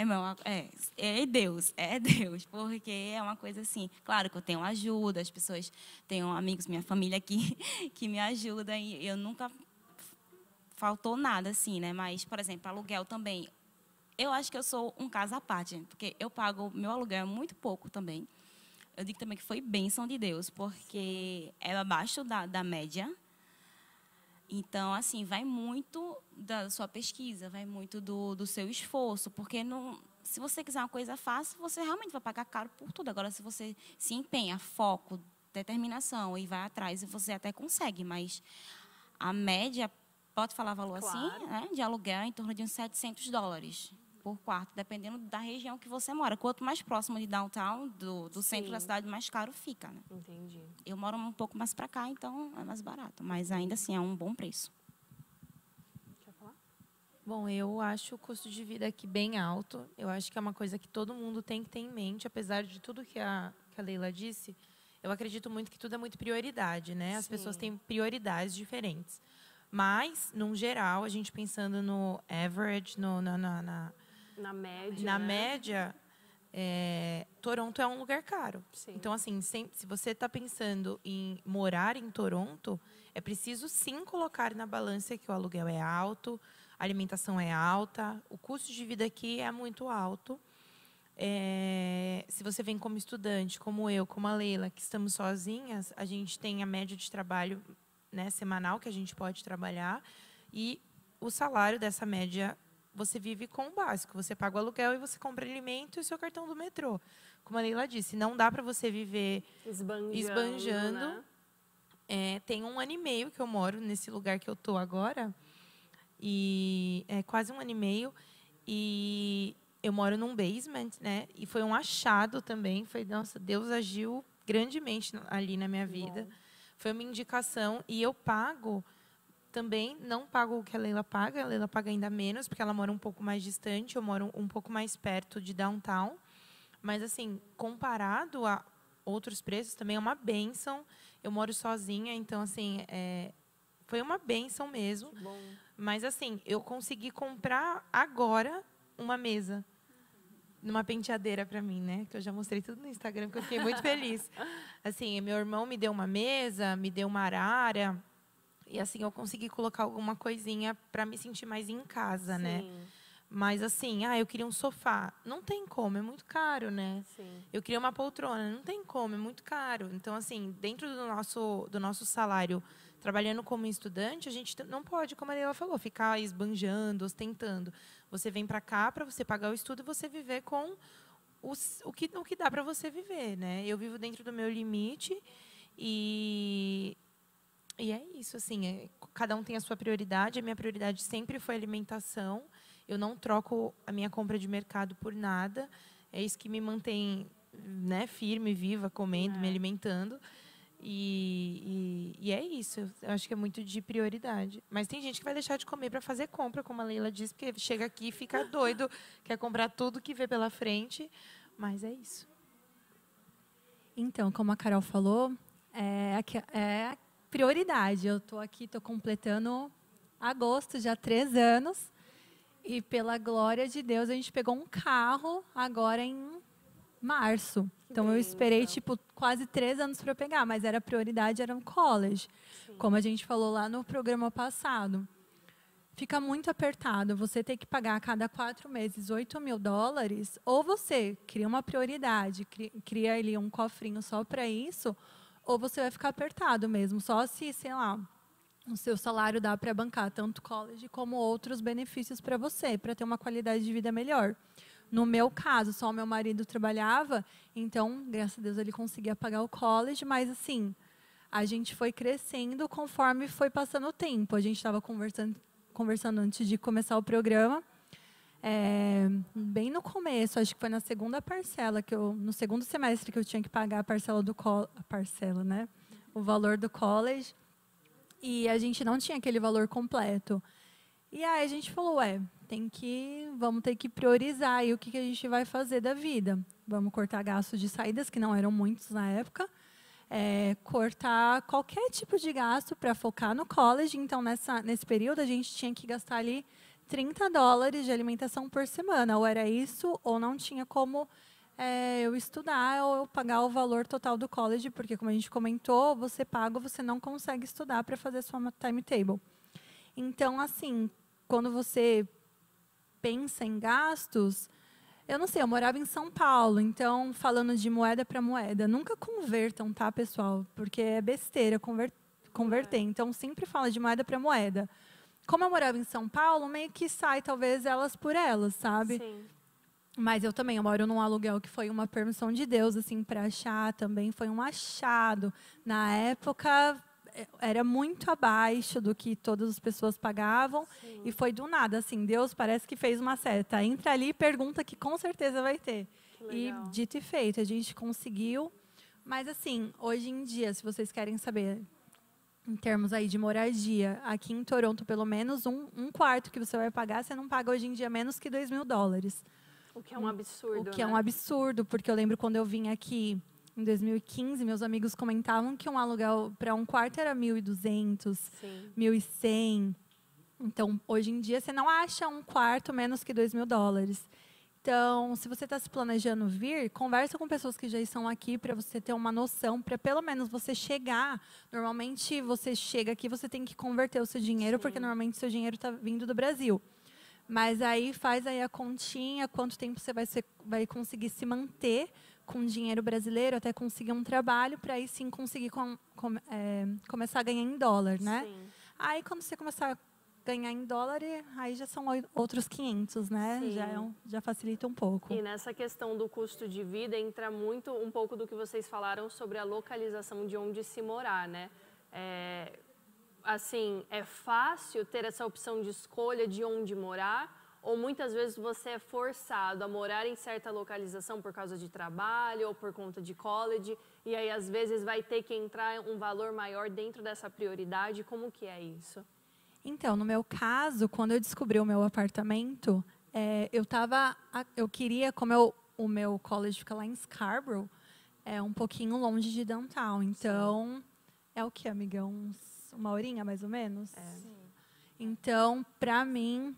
Speaker 5: É Deus, porque é uma coisa assim, claro que eu tenho ajuda, as pessoas, tenho amigos, minha família aqui, que me ajudam e eu nunca faltou nada, assim, né? Mas, por exemplo, aluguel também. Eu acho que eu sou um caso à parte, porque eu pago meu aluguel muito pouco também. Eu digo também que foi bênção de Deus, porque é abaixo da média. Então, assim, vai muito da sua pesquisa, vai muito do seu esforço, porque se você quiser uma coisa fácil, você realmente vai pagar caro por tudo. Agora, se você se empenha, foco, determinação e vai atrás, você até consegue, mas a média, pode falar valor assim, né, de aluguel em torno de uns $700 por quarto, dependendo da região que você mora. Quanto mais próximo de downtown, do centro da cidade, mais caro fica, né?
Speaker 1: Entendi.
Speaker 5: Eu moro um pouco mais para cá, então é mais barato. Mas ainda assim é um bom preço.
Speaker 1: Quer falar?
Speaker 2: Bom, eu acho o custo de vida aqui bem alto. Eu acho que é uma coisa que todo mundo tem que ter em mente, apesar de tudo que a Leila disse. Eu acredito muito que tudo é muito prioridade, né? As pessoas têm prioridades diferentes. Mas, num geral, a gente pensando no average,
Speaker 1: na média.
Speaker 2: Na média, Toronto é um lugar caro.
Speaker 1: Sim.
Speaker 2: Então, assim, se você está pensando em morar em Toronto, é preciso sim colocar na balança que o aluguel é alto, a alimentação é alta, o custo de vida aqui é muito alto. Se você vem como estudante, como eu, como a Leila, que estamos sozinhas, a gente tem a média de trabalho, né, semanal que a gente pode trabalhar e o salário dessa média, você vive com o básico. Você paga o aluguel e você compra alimento e o seu cartão do metrô. Como a Leila disse, não dá para você viver esbanjando.
Speaker 1: Né?
Speaker 2: Tem 1 ano e meio que eu moro nesse lugar que eu estou agora. E é quase 1 ano e meio. E eu moro num basement, né? E foi um achado também. Nossa, Deus agiu grandemente ali na minha vida. Foi uma indicação. E eu pago... Também não pago o que a Leila paga ainda menos, porque ela mora um pouco mais distante, eu moro um pouco mais perto de downtown. Mas, assim, comparado a outros preços, também é uma bênção. Eu moro sozinha, então, assim, foi uma bênção mesmo.
Speaker 1: Que bom.
Speaker 2: Mas, assim, eu consegui comprar agora uma mesa. Numa penteadeira para mim, né? Que eu já mostrei tudo no Instagram, porque eu fiquei muito feliz. Assim, meu irmão me deu uma mesa, me deu uma arara. E, assim, eu consegui colocar alguma coisinha para me sentir mais em casa,
Speaker 1: Sim.
Speaker 2: né? Mas, assim, eu queria um sofá. Não tem como, é muito caro, né?
Speaker 1: Sim.
Speaker 2: Eu queria uma poltrona. Não tem como, é muito caro. Então, assim, dentro do nosso salário, trabalhando como estudante, a gente não pode, como a Leila falou, ficar esbanjando, ostentando. Você vem para cá para você pagar o estudo e você viver com o que dá para você viver, né? Eu vivo dentro do meu limite e é isso, assim, cada um tem a sua prioridade. A minha prioridade sempre foi a alimentação. Eu não troco a minha compra de mercado por nada. É isso que me mantém, né, firme, viva, comendo, me alimentando. E é isso. Eu acho que é muito de prioridade. Mas tem gente que vai deixar de comer para fazer compra, como a Leila disse, porque chega aqui e fica doido, quer comprar tudo que vê pela frente. Mas é isso.
Speaker 3: Então, como a Carol falou, é prioridade. Eu estou aqui, estou completando agosto, já 3 anos. E pela glória de Deus, a gente pegou um carro agora em março. Então, eu esperei, quase 3 anos para pegar. Mas a prioridade era um college. Sim. Como a gente falou lá no programa passado. Fica muito apertado. Você tem que pagar a cada 4 meses $8.000. Ou você cria uma prioridade, cria ali um cofrinho só para isso. Ou você vai ficar apertado mesmo. Só se, sei lá, o seu salário dá para bancar tanto college como outros benefícios para você, para ter uma qualidade de vida melhor. No meu caso, só o meu marido trabalhava, então, graças a Deus, ele conseguia pagar o college, mas, assim, a gente foi crescendo conforme foi passando o tempo. A gente estava conversando antes de começar o programa, bem no começo, acho que foi na segunda parcela, no segundo semestre que eu tinha que pagar a parcela né? O valor do college. E a gente não tinha aquele valor completo. E aí a gente falou, vamos ter que priorizar aí o que a gente vai fazer da vida. Vamos cortar gastos de saídas, que não eram muitos na época. Cortar qualquer tipo de gasto para focar no college. Então, nesse período, a gente tinha que gastar ali $30 de alimentação por semana. Ou era isso, ou não tinha como eu estudar ou eu pagar o valor total do college, porque, como a gente comentou, você paga ou você não consegue estudar para fazer sua timetable. Então, assim, quando você pensa em gastos, eu não sei, eu morava em São Paulo, então, falando de moeda para moeda, nunca convertam, tá, pessoal? Porque é besteira converter. Então, sempre fala de moeda para moeda. Como eu morava em São Paulo, meio que sai, talvez, elas por elas, sabe?
Speaker 1: Sim.
Speaker 3: Mas eu moro num aluguel que foi uma permissão de Deus, assim, para achar também, foi um achado. Na época, era muito abaixo do que todas as pessoas pagavam. Sim. E foi do nada, assim, Deus parece que fez uma seta. Entra ali e pergunta que com certeza vai ter. E dito e feito, a gente conseguiu. Mas, assim, hoje em dia, se vocês querem saber, em termos aí de moradia, aqui em Toronto, pelo menos um quarto que você vai pagar, você não paga hoje em dia menos que $2.000.
Speaker 1: O que é um absurdo,
Speaker 3: O que é um absurdo, porque eu lembro quando eu vim aqui em 2015, meus amigos comentavam que um aluguel para um quarto era 1.200, 1.100. Então, hoje em dia, você não acha um quarto menos que $2.000. Então, se você está se planejando vir, conversa com pessoas que já estão aqui para você ter uma noção, para pelo menos você chegar. Normalmente, você chega aqui, você tem que converter o seu dinheiro, porque normalmente o seu dinheiro está vindo do Brasil. Mas aí faz aí a continha, quanto tempo você vai conseguir se manter com dinheiro brasileiro até conseguir um trabalho, para aí sim conseguir começar a ganhar em dólar, né? Sim. Aí quando você começar a ganhar em dólar, aí já são outros 500, né? Já facilita um pouco.
Speaker 1: E nessa questão do custo de vida entra muito um pouco do que vocês falaram sobre a localização de onde se morar, né? Assim, é fácil ter essa opção de escolha de onde morar, ou muitas vezes você é forçado a morar em certa localização por causa de trabalho ou por conta de college, e aí às vezes vai ter que entrar um valor maior dentro dessa prioridade. Como que é isso?
Speaker 3: Então, no meu caso, quando eu descobri o meu apartamento, eu queria, como o meu college fica lá em Scarborough, um pouquinho longe de downtown, então É o que, amiga? Uma horinha, mais ou menos?
Speaker 4: Sim.
Speaker 3: Então, para mim,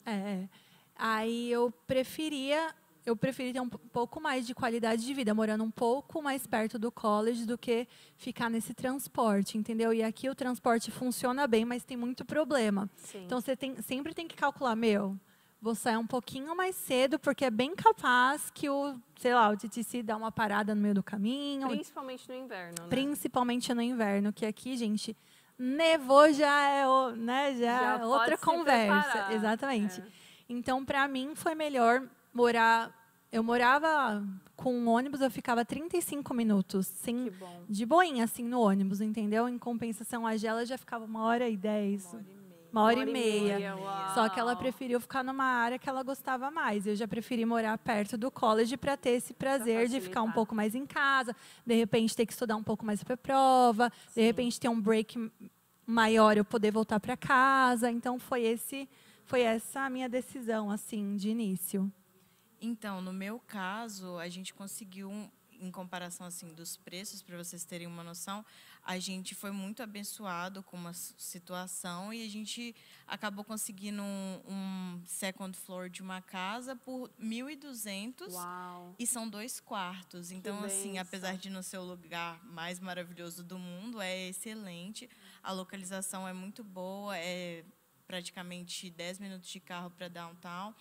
Speaker 3: aí eu preferi ter um pouco mais de qualidade de vida, morando um pouco mais perto do college do que ficar nesse transporte, entendeu? E aqui o transporte funciona bem, mas tem muito problema.
Speaker 1: Sim.
Speaker 3: Então, você sempre tem que calcular, vou sair um pouquinho mais cedo, porque é bem capaz que o TTC dá uma parada no meio do caminho.
Speaker 1: Principalmente no inverno, né?
Speaker 3: Principalmente no inverno, que aqui, gente, nevou já é outra conversa.
Speaker 1: Preparar.
Speaker 3: Exatamente. Então, para mim, foi melhor morar... Eu morava com um ônibus, eu ficava 35 minutos,
Speaker 1: Que bom.
Speaker 3: de boinha, assim, no ônibus, entendeu? Em compensação, a Gela já ficava 1h10. 1h30.
Speaker 1: Uau.
Speaker 3: Só que ela preferiu ficar numa área que ela gostava mais. Eu já preferi morar perto do college para ter esse prazer de ficar um
Speaker 1: facilitar.
Speaker 3: pouco mais em casa, de repente ter que estudar um pouco mais para a prova, de repente ter um break maior, eu poder voltar para casa. Então foi essa a minha decisão assim de início.
Speaker 4: Então, no meu caso, a gente conseguiu, em comparação assim dos preços, para vocês terem uma noção, a gente foi muito abençoado com uma situação e a gente acabou conseguindo um second floor de uma casa por 1.200
Speaker 1: Uau.
Speaker 4: e são 2 quartos. Então, assim,
Speaker 1: bênção.
Speaker 4: apesar de não ser o lugar mais maravilhoso do mundo, é excelente. A localização é muito boa, é praticamente 10 minutos de carro para downtown.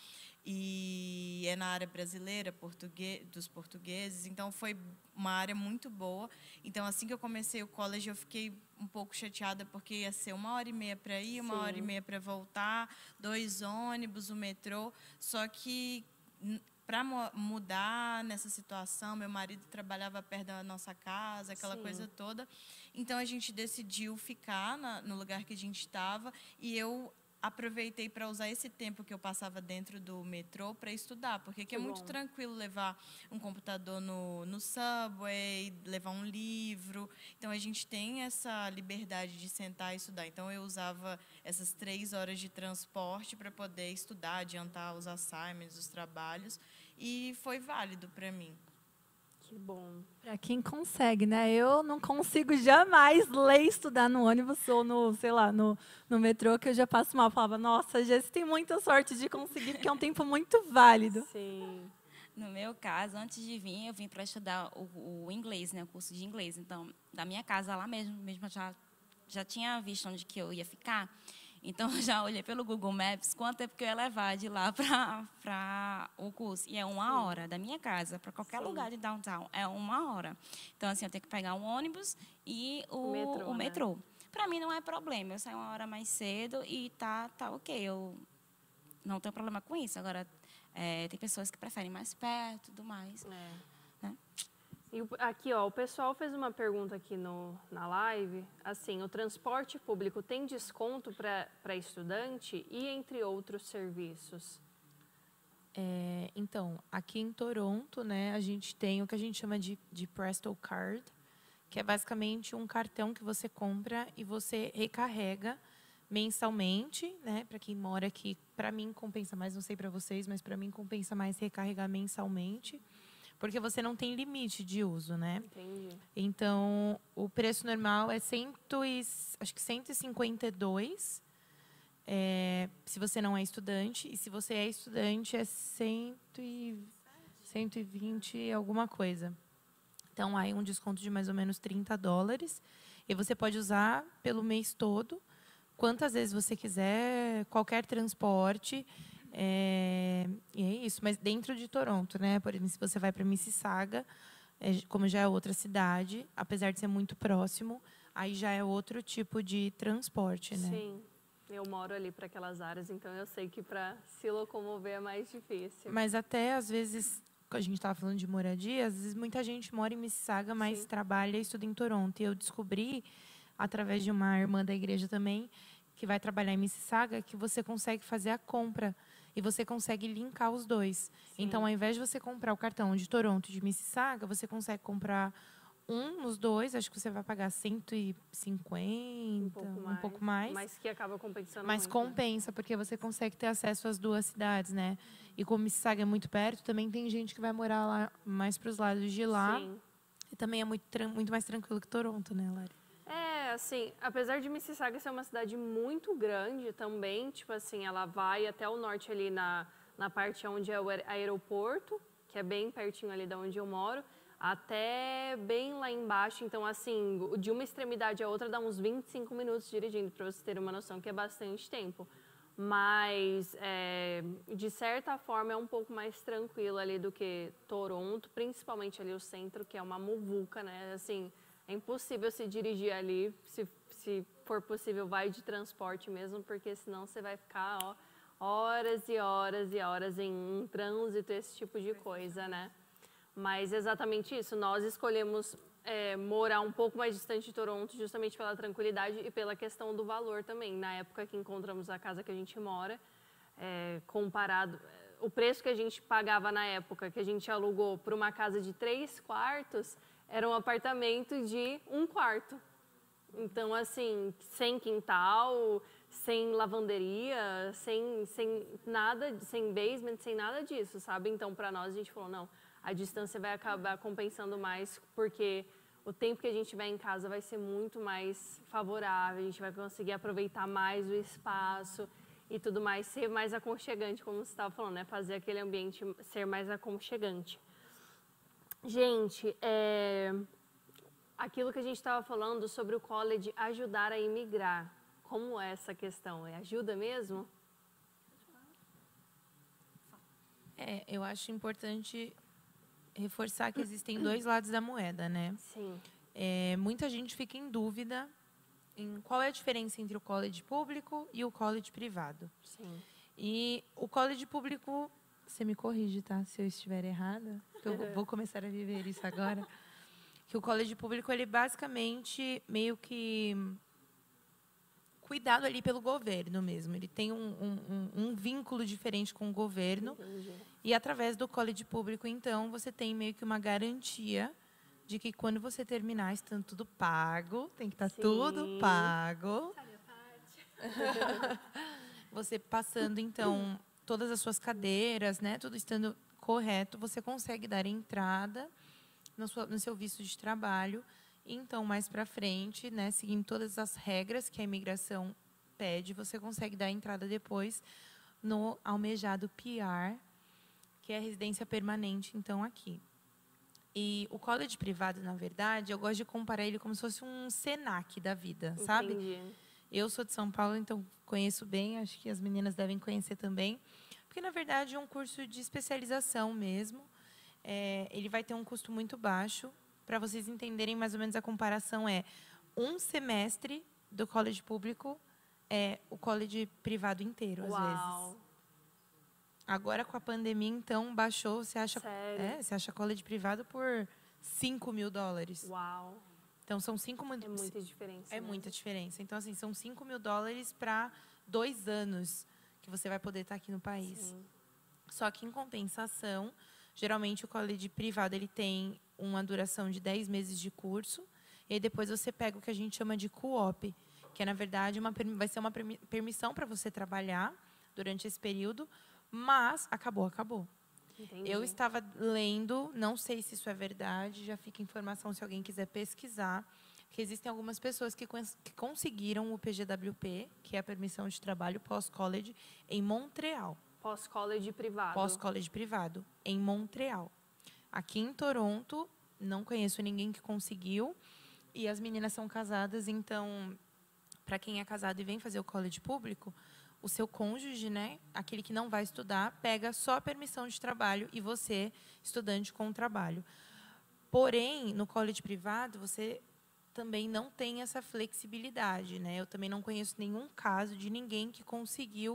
Speaker 4: E é na área brasileira, dos portugueses, então foi uma área muito boa. Então, assim que eu comecei o college, eu fiquei um pouco chateada, porque ia ser 1h30 para ir, 1h30 para voltar, 2 ônibus, o metrô. Só que, para mudar nessa situação, meu marido trabalhava perto da nossa casa, aquela coisa toda. Então, a gente decidiu ficar no lugar que a gente estava e eu aproveitei para usar esse tempo que eu passava dentro do metrô para estudar, porque aqui é muito tranquilo levar um computador no subway, levar um livro. Então, a gente tem essa liberdade de sentar e estudar. Então, eu usava essas 3 horas de transporte para poder estudar, adiantar os assignments, os trabalhos, e foi válido para mim.
Speaker 1: Que bom.
Speaker 3: Para quem consegue, né? Eu não consigo jamais ler e estudar no ônibus ou no metrô, que eu já passo mal. Eu falava, nossa, Jess, tem muita sorte de conseguir, porque é um tempo muito válido.
Speaker 1: Sim.
Speaker 5: No meu caso, antes de vir, eu vim para estudar o inglês, né, o curso de inglês. Então, da minha casa lá mesmo já tinha visto onde que eu ia ficar. Então, eu já olhei pelo Google Maps quanto tempo que eu ia levar de lá para o curso. E é 1 hora da minha casa para qualquer lugar de downtown. É 1 hora. Então, assim, eu tenho que pegar um ônibus e o metrô. Para mim, não é problema. Eu saio 1 hora mais cedo e tá ok. Eu não tenho problema com isso. Agora, tem pessoas que preferem mais perto e tudo mais. Né?
Speaker 1: E aqui, ó, o pessoal fez uma pergunta aqui na live. Assim, o transporte público tem desconto para estudante e entre outros serviços?
Speaker 2: Então, aqui em Toronto, né, a gente tem o que a gente chama de Presto Card, que é basicamente um cartão que você compra e você recarrega mensalmente, né? Para quem mora aqui, para mim compensa mais, não sei para vocês, mas para mim compensa mais recarregar mensalmente. Porque você não tem limite de uso, né?
Speaker 1: Entendi.
Speaker 2: Então, o preço normal é acho que 152, se você não é estudante. E se você é estudante, é 120 alguma coisa. Então, aí um desconto de mais ou menos $30. E você pode usar pelo mês todo, quantas vezes você quiser, qualquer transporte. E é isso, mas dentro de Toronto, né? Por exemplo, se você vai para Mississauga, como já é outra cidade, apesar de ser muito próximo, aí já é outro tipo de transporte, né?
Speaker 1: Sim, eu moro ali para aquelas áreas, então eu sei que para se locomover é mais difícil.
Speaker 2: Mas até às vezes, a gente estava falando de moradia, às vezes muita gente mora em Mississauga, mas trabalha e estuda em Toronto. E eu descobri, através de uma irmã da igreja também, que vai trabalhar em Mississauga, que você consegue fazer a compra e você consegue linkar os dois.
Speaker 1: Sim.
Speaker 2: Então, ao invés de você comprar o cartão de Toronto e de Mississauga, você consegue comprar nos dois, acho que você vai pagar 150, um pouco mais.
Speaker 1: Mas que acaba compensando
Speaker 2: Mas
Speaker 1: muito,
Speaker 2: compensa, porque você consegue ter acesso às duas cidades, né? E como Mississauga é muito perto, também tem gente que vai morar lá mais para os lados de lá.
Speaker 1: Sim.
Speaker 2: E também é muito mais tranquilo que Toronto, né, Lari?
Speaker 1: assim, apesar de Mississauga ser uma cidade muito grande também, tipo assim, ela vai até o norte ali na parte onde é o aeroporto, que é bem pertinho ali de onde eu moro, até bem lá embaixo. Então, assim, de uma extremidade à outra dá uns 25 minutos dirigindo, para você ter uma noção que é bastante tempo. Mas, de certa forma, é um pouco mais tranquilo ali do que Toronto, principalmente ali o centro, que é uma muvuca, né? Assim, é impossível se dirigir ali, se for possível, vai de transporte mesmo, porque senão você vai ficar, ó, horas e horas e horas em um trânsito, esse tipo de coisa, né? Mas exatamente isso, nós escolhemos morar um pouco mais distante de Toronto justamente pela tranquilidade e pela questão do valor também. Na época que encontramos a casa que a gente mora, comparado... O preço que a gente pagava na época que a gente alugou por uma casa de 3 quartos era um apartamento de 1 quarto. Então, assim, sem quintal, sem lavanderia, sem nada, sem basement, sem nada disso, sabe? Então, para nós, a gente falou, não, a distância vai acabar compensando mais, porque o tempo que a gente vai em casa vai ser muito mais favorável, a gente vai conseguir aproveitar mais o espaço e tudo mais, ser mais aconchegante, como você estava falando, né? Fazer aquele ambiente ser mais aconchegante. Gente, aquilo que a gente estava falando sobre o college ajudar a imigrar, como é essa questão? Ajuda mesmo?
Speaker 2: Eu acho importante reforçar que existem 2 lados da moeda, né?
Speaker 1: Sim.
Speaker 2: Muita gente fica em dúvida em qual é a diferença entre o college público e o college privado.
Speaker 1: Sim.
Speaker 2: E o college público, você me corrige, tá? Se eu estiver errada, porque eu vou começar a viver isso agora. Que o college público, ele basicamente meio que cuidado ali pelo governo mesmo. Ele tem um vínculo diferente com o governo.
Speaker 1: Entendi.
Speaker 2: E através do college público, então, você tem meio que uma garantia de que quando você terminar, estando tudo pago, tem que estar tudo pago. Você passando, então, todas as suas cadeiras, né, tudo estando correto, você consegue dar entrada no seu visto de trabalho. E, então, mais para frente, né, seguindo todas as regras que a imigração pede, você consegue dar entrada depois no almejado PR, que é a residência permanente, então, aqui. E o college privado, na verdade, eu gosto de comparar ele como se fosse um Senac da vida, sabe?
Speaker 1: Entendi.
Speaker 2: Eu sou de São Paulo, então conheço bem, acho que as meninas devem conhecer também. Porque, na verdade, é um curso de especialização mesmo. Ele vai ter um custo muito baixo. Para vocês entenderem mais ou menos a comparação, um semestre do college público o college privado inteiro, às vezes. Agora, com a pandemia, então, baixou. Você acha, você acha college privado por $5.000.
Speaker 1: Uau.
Speaker 2: Então, são 5 mil...
Speaker 1: É muita diferença.
Speaker 2: É muita diferença. Então, assim, são $5.000 para 2 anos que você vai poder estar aqui no país.
Speaker 1: Sim.
Speaker 2: Só que, em compensação, geralmente o college privado ele tem uma duração de 10 meses de curso. E aí, depois você pega o que a gente chama de co-op, que é, na verdade, vai ser uma permissão para você trabalhar durante esse período. Mas acabou.
Speaker 1: Entendi.
Speaker 2: Eu estava lendo, não sei se isso é verdade, já fica informação se alguém quiser pesquisar, que existem algumas pessoas que conseguiram o PGWP, que é a permissão de trabalho pós-college, em Montreal.
Speaker 1: Pós-college privado.
Speaker 2: Pós-college privado, em Montreal. Aqui em Toronto, não conheço ninguém que conseguiu. E as meninas são casadas, então, para quem é casado e vem fazer o college público, o seu cônjuge, né, aquele que não vai estudar, pega só a permissão de trabalho e você, estudante, com o trabalho. Porém, no college privado, você também não tem essa flexibilidade, né? Eu também não conheço nenhum caso de ninguém que conseguiu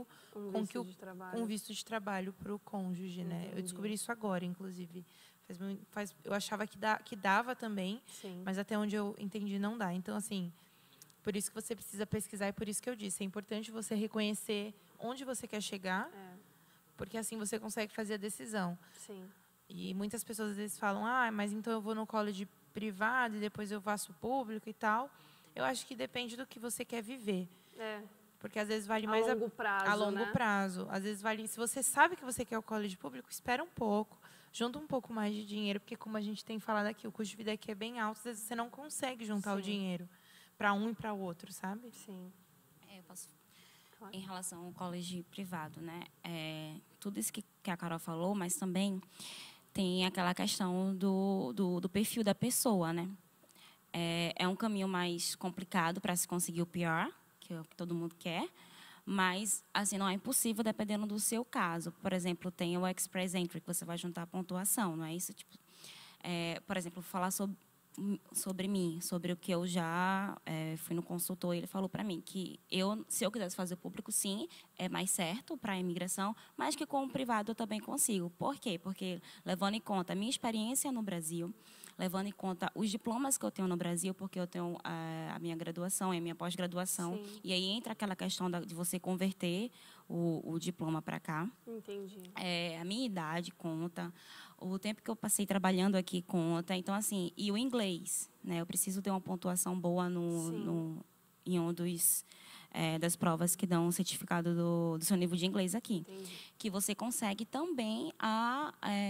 Speaker 2: um visto de trabalho para o cônjuge, né? Eu descobri isso agora, inclusive. Eu achava que dava também,
Speaker 1: Sim.
Speaker 2: mas até onde eu entendi não dá. Então, assim, por isso que você precisa pesquisar e por isso que eu disse, é importante você reconhecer onde você quer chegar, porque assim você consegue fazer a decisão.
Speaker 1: Sim.
Speaker 2: E muitas pessoas às vezes falam, mas então eu vou no college privado e depois eu faço público e tal. Eu acho que depende do que você quer viver. Porque às vezes vale mais
Speaker 1: a longo prazo,
Speaker 2: a longo
Speaker 1: né?
Speaker 2: prazo. Às vezes vale, se você sabe que você quer o college público, espera um pouco, junta um pouco mais de dinheiro, porque como a gente tem falado aqui, o custo de vida aqui é bem alto, às vezes você não consegue juntar o dinheiro para um e para o outro, sabe?
Speaker 1: Sim.
Speaker 5: Eu posso.
Speaker 1: Claro.
Speaker 5: Em relação ao colégio privado, né? Tudo isso que a Carol falou, mas também tem aquela questão do perfil da pessoa, né? É um caminho mais complicado para se conseguir o PR, que é o que todo mundo quer, mas assim não é impossível dependendo do seu caso. Por exemplo, tem o Express Entry, que você vai juntar a pontuação, não é isso? Tipo, por exemplo, falar sobre mim, sobre o que eu já fui no consultor, ele falou para mim que se eu quisesse fazer público, sim, é mais certo para a imigração, mas que com o privado eu também consigo. Por quê? Porque levando em conta a minha experiência no Brasil, levando em conta os diplomas que eu tenho no Brasil, porque eu tenho a minha graduação e a minha pós-graduação, e aí entra aquela questão de você converter o diploma para cá.
Speaker 1: Entendi.
Speaker 5: A minha idade conta, o tempo que eu passei trabalhando aqui conta. Então, assim, e o inglês, né? Eu preciso ter uma pontuação boa em um das provas que dão o certificado do seu nível de inglês aqui.
Speaker 1: Entendi.
Speaker 5: Que você consegue também a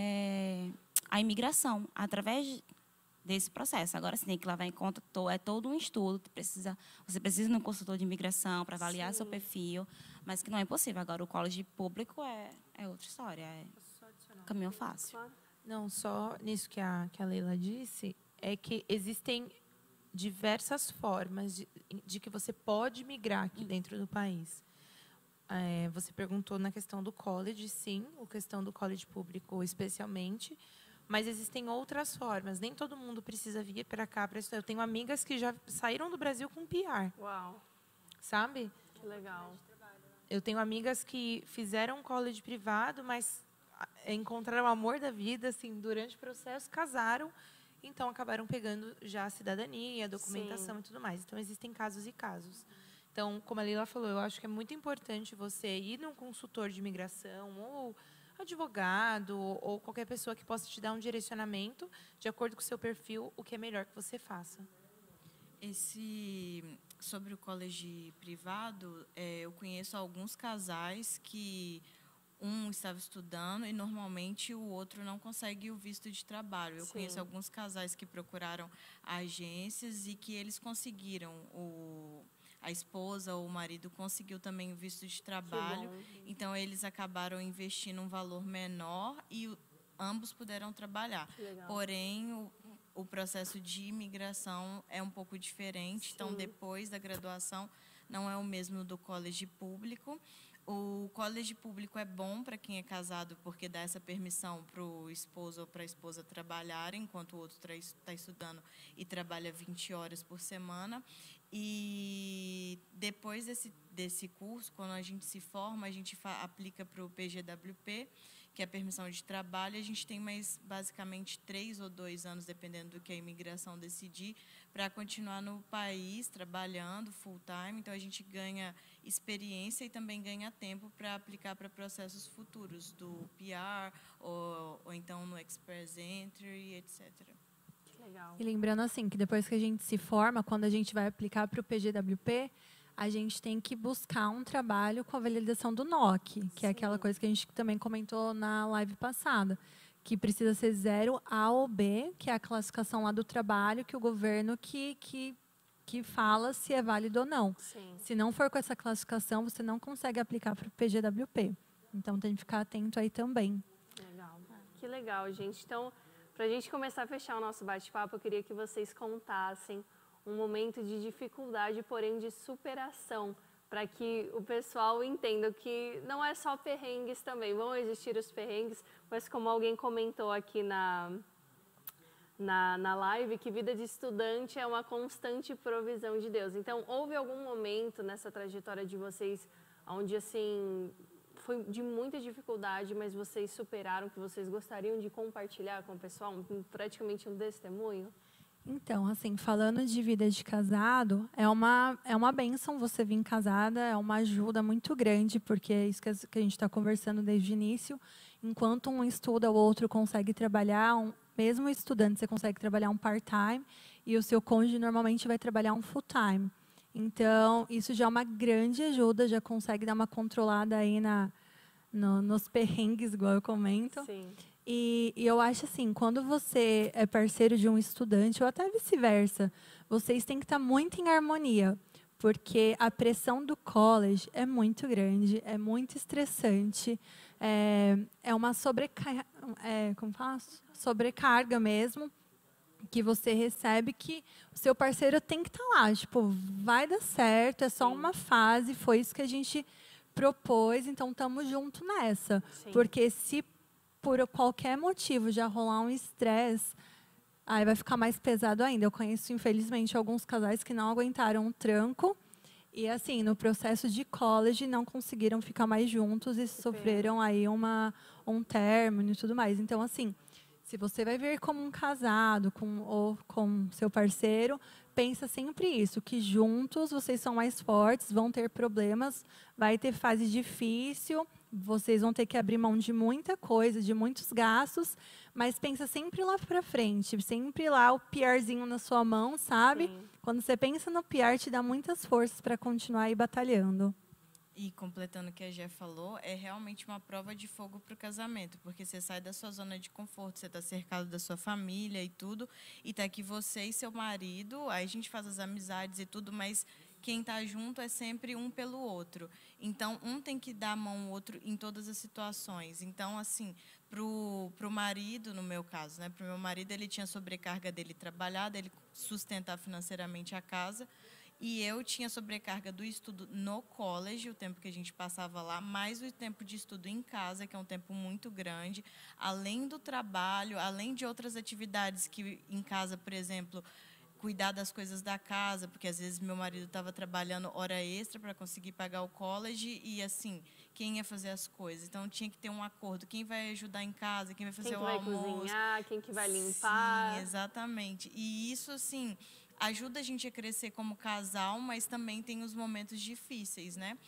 Speaker 5: imigração através desse processo. Agora, você tem que levar em conta, é todo um estudo. Você precisa de um consultor de imigração para avaliar seu perfil, mas que não é impossível. Agora, o college público é outra história, é caminho fácil.
Speaker 1: Claro.
Speaker 2: Não, só nisso que a Leila disse, é que existem diversas formas de que você pode migrar aqui dentro do país. Você perguntou na questão do college, sim, a questão do college público especialmente, mas existem outras formas. Nem todo mundo precisa vir para cá para estudar. Eu tenho amigas que já saíram do Brasil com PR,
Speaker 1: Uau,
Speaker 2: sabe?
Speaker 1: que legal.
Speaker 2: Eu tenho amigas que fizeram college privado, mas encontraram o amor da vida, assim, durante o processo, casaram, então acabaram pegando já a cidadania, a documentação e tudo mais. Então, existem casos e casos. Então, como a Leila falou, eu acho que é muito importante você ir num consultor de imigração ou advogado ou qualquer pessoa que possa te dar um direcionamento de acordo com o seu perfil, o que é melhor que você faça.
Speaker 4: Sobre o colégio privado, eu conheço alguns casais que um estava estudando e normalmente o outro não consegue o visto de trabalho. Eu conheço alguns casais que procuraram agências e que eles conseguiram a esposa ou o marido conseguiu também o visto de trabalho. Então, eles acabaram investindo um valor menor e ambos puderam trabalhar. Porém, o processo de imigração é um pouco diferente. Então, depois da graduação, não é o mesmo do colégio público. O colégio público é bom para quem é casado, porque dá essa permissão para o esposo ou para a esposa trabalhar, enquanto o outro está estudando e trabalha 20 horas por semana. E depois desse curso, quando a gente se forma, a gente aplica para o PGWP, que é a permissão de trabalho. A gente tem mais, basicamente, 3 ou 2 anos, dependendo do que a imigração decidir, para continuar no país, trabalhando full time. Então, a gente ganha experiência e também ganha tempo para aplicar para processos futuros, do PR ou então no Express Entry, etc.
Speaker 1: Legal.
Speaker 3: E lembrando assim, que depois que a gente se forma, quando a gente vai aplicar para o PGWP, a gente tem que buscar um trabalho com a validação do NOC, que é aquela coisa que a gente também comentou na live passada, que precisa ser 0 A ou B, que é a classificação lá do trabalho, que o governo que fala se é válido ou não. Se não for com essa classificação, você não consegue aplicar para o PGWP. Então, tem que ficar atento aí também.
Speaker 1: Legal. Que legal, gente. Então, para a gente começar a fechar o nosso bate-papo, eu queria que vocês contassem um momento de dificuldade, porém de superação, para que o pessoal entenda que não é só perrengues também, vão existir os perrengues, mas como alguém comentou aqui na live, que vida de estudante é uma constante provisão de Deus. Então, houve algum momento nessa trajetória de vocês onde, assim, foi de muita dificuldade, mas vocês superaram, que vocês gostariam de compartilhar com o pessoal, praticamente um testemunho?
Speaker 3: Então, assim, falando de vida de casado, é uma bênção você vir casada, é uma ajuda muito grande, porque é isso que a gente está conversando desde o início. Enquanto um estuda, o outro consegue trabalhar, mesmo estudante, você consegue trabalhar um part-time, e o seu cônjuge normalmente vai trabalhar um full-time. Então, isso já é uma grande ajuda, já consegue dar uma controlada aí nos perrengues, igual eu comento.
Speaker 1: Sim.
Speaker 3: E eu acho assim, quando você é parceiro de um estudante, ou até vice-versa, vocês têm que estar muito em harmonia, porque a pressão do college é muito grande, é muito estressante, é uma como fala? Sobrecarga mesmo, que você recebe, que o seu parceiro tem que estar lá. Tipo, vai dar certo, é só uma fase, foi isso que a gente propôs, então estamos junto nessa.
Speaker 1: Sim.
Speaker 3: Porque se por qualquer motivo já rolar um estresse, aí vai ficar mais pesado ainda. Eu conheço, infelizmente, alguns casais que não aguentaram o tranco e, assim, no processo de college, não conseguiram ficar mais juntos e sofreram aí um término e tudo mais. Então, assim, se você vai vir como um casado ou com seu parceiro, pensa sempre isso, que juntos vocês são mais fortes, vão ter problemas, vai ter fase difícil, vocês vão ter que abrir mão de muita coisa, de muitos gastos, mas pensa sempre lá para frente, sempre lá o piorzinho na sua mão, sabe?
Speaker 1: Sim.
Speaker 3: Quando você pensa no pior, te dá muitas forças para continuar aí batalhando.
Speaker 4: E completando o que a Gé falou, é realmente uma prova de fogo para o casamento, porque você sai da sua zona de conforto, você está cercado da sua família e tudo, e está aqui você e seu marido, aí a gente faz as amizades e tudo, mas quem está junto é sempre um pelo outro. Então, um tem que dar a mão ao outro em todas as situações. Então, assim, pro marido, no meu caso, né, pro meu marido, ele tinha sobrecarga dele trabalhar, dele sustentar financeiramente a casa, e eu tinha sobrecarga do estudo no college, o tempo que a gente passava lá, mais o tempo de estudo em casa, que é um tempo muito grande, além do trabalho, além de outras atividades que em casa, por exemplo, cuidar das coisas da casa, porque às vezes meu marido estava trabalhando hora extra para conseguir pagar o college e, assim, quem ia fazer as coisas? Então, tinha que ter um acordo. Quem vai ajudar em casa? Quem vai fazer o almoço?
Speaker 1: Quem que vai cozinhar? Quem que vai limpar?
Speaker 4: Sim, exatamente. E isso, assim, ajuda a gente a crescer como casal, mas também tem os momentos difíceis, né?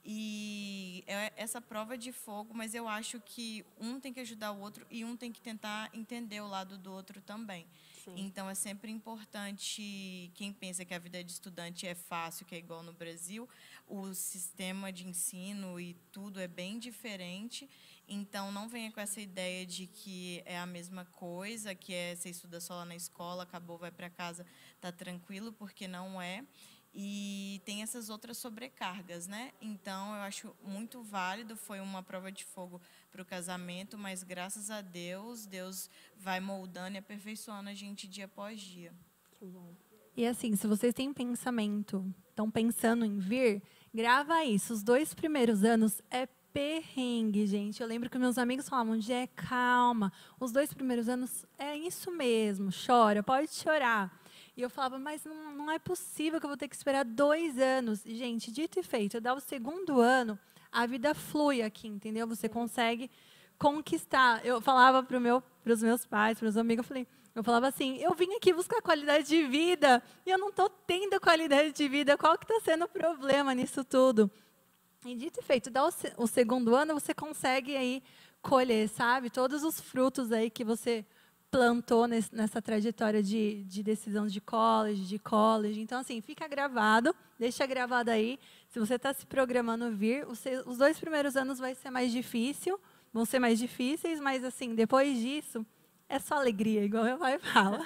Speaker 4: E é essa prova de fogo, mas eu acho que um tem que ajudar o outro e um tem que tentar entender o lado do outro também.
Speaker 1: Sim.
Speaker 4: Então, é sempre importante, quem pensa que a vida de estudante é fácil, que é igual no Brasil, o sistema de ensino e tudo é bem diferente. Então, não venha com essa ideia de que é a mesma coisa, que você estuda só lá na escola, acabou, vai para casa, está tranquilo, porque não é. E tem essas outras sobrecargas, né? Então, eu acho muito válido, foi uma prova de fogo para o casamento, mas, graças a Deus, Deus vai moldando e aperfeiçoando a gente dia após dia.
Speaker 1: Que bom.
Speaker 3: E assim, se vocês têm pensamento, estão pensando em vir, grava isso. Os 2 primeiros anos é perrengue, gente. Eu lembro que meus amigos falavam, Gé, calma. Os 2 primeiros anos é isso mesmo, chora, pode chorar. E eu falava, mas não é possível que eu vou ter que esperar 2 anos. E, gente, dito e feito, dá o 2º ano, a vida flui aqui, entendeu? Você consegue conquistar. Eu falava para os meus pais, para os amigos, eu falava assim, eu vim aqui buscar qualidade de vida e eu não estou tendo qualidade de vida. Qual que está sendo o problema nisso tudo? E dito e feito, dá o 2º ano, você consegue aí colher, sabe? Todos os frutos aí que você plantou nessa trajetória de decisão de college. Então, assim, fica gravado, deixa gravado aí. Se você está se programando vir, os 2 primeiros anos vão ser mais difíceis, mas, assim, depois disso, é só alegria, igual meu pai fala.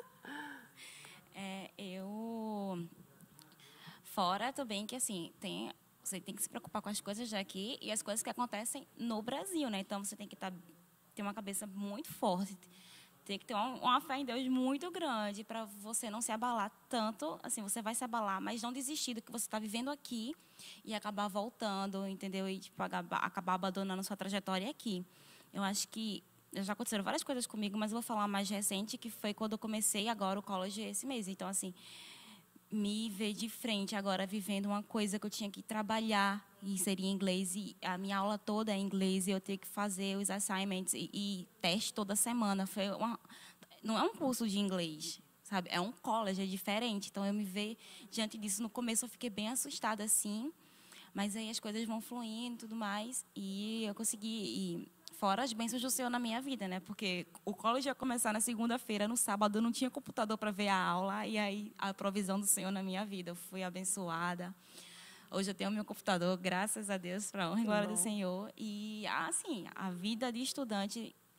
Speaker 5: Fora também que, assim, você tem que se preocupar com as coisas daqui e as coisas que acontecem no Brasil, né? Então, você tem que ter uma cabeça muito forte, tem que ter uma fé em Deus muito grande para você não se abalar tanto. Assim, você vai se abalar, mas não desistir do que você está vivendo aqui e acabar voltando, entendeu? E tipo, acabar abandonando sua trajetória aqui. Eu acho que já aconteceram várias coisas comigo, mas eu vou falar mais recente, que foi quando eu comecei agora o college esse mês. Então, assim, me ver de frente agora vivendo uma coisa que eu tinha que trabalhar e seria em inglês, e a minha aula toda é em inglês, e eu tenho que fazer os assignments e teste toda semana. Não é um curso de inglês, sabe? É um college, é diferente. Então, eu me ver diante disso. No começo, eu fiquei bem assustada, assim, mas aí as coisas vão fluindo e tudo mais, e eu consegui fora as bênçãos do Senhor na minha vida, né? Porque o college ia começar na segunda-feira, no sábado eu não tinha computador para ver a aula, e aí a provisão do Senhor na minha vida. Eu fui abençoada. Hoje eu tenho meu computador, graças a Deus, para a honra e glória do Senhor. E, assim, a vida de estudante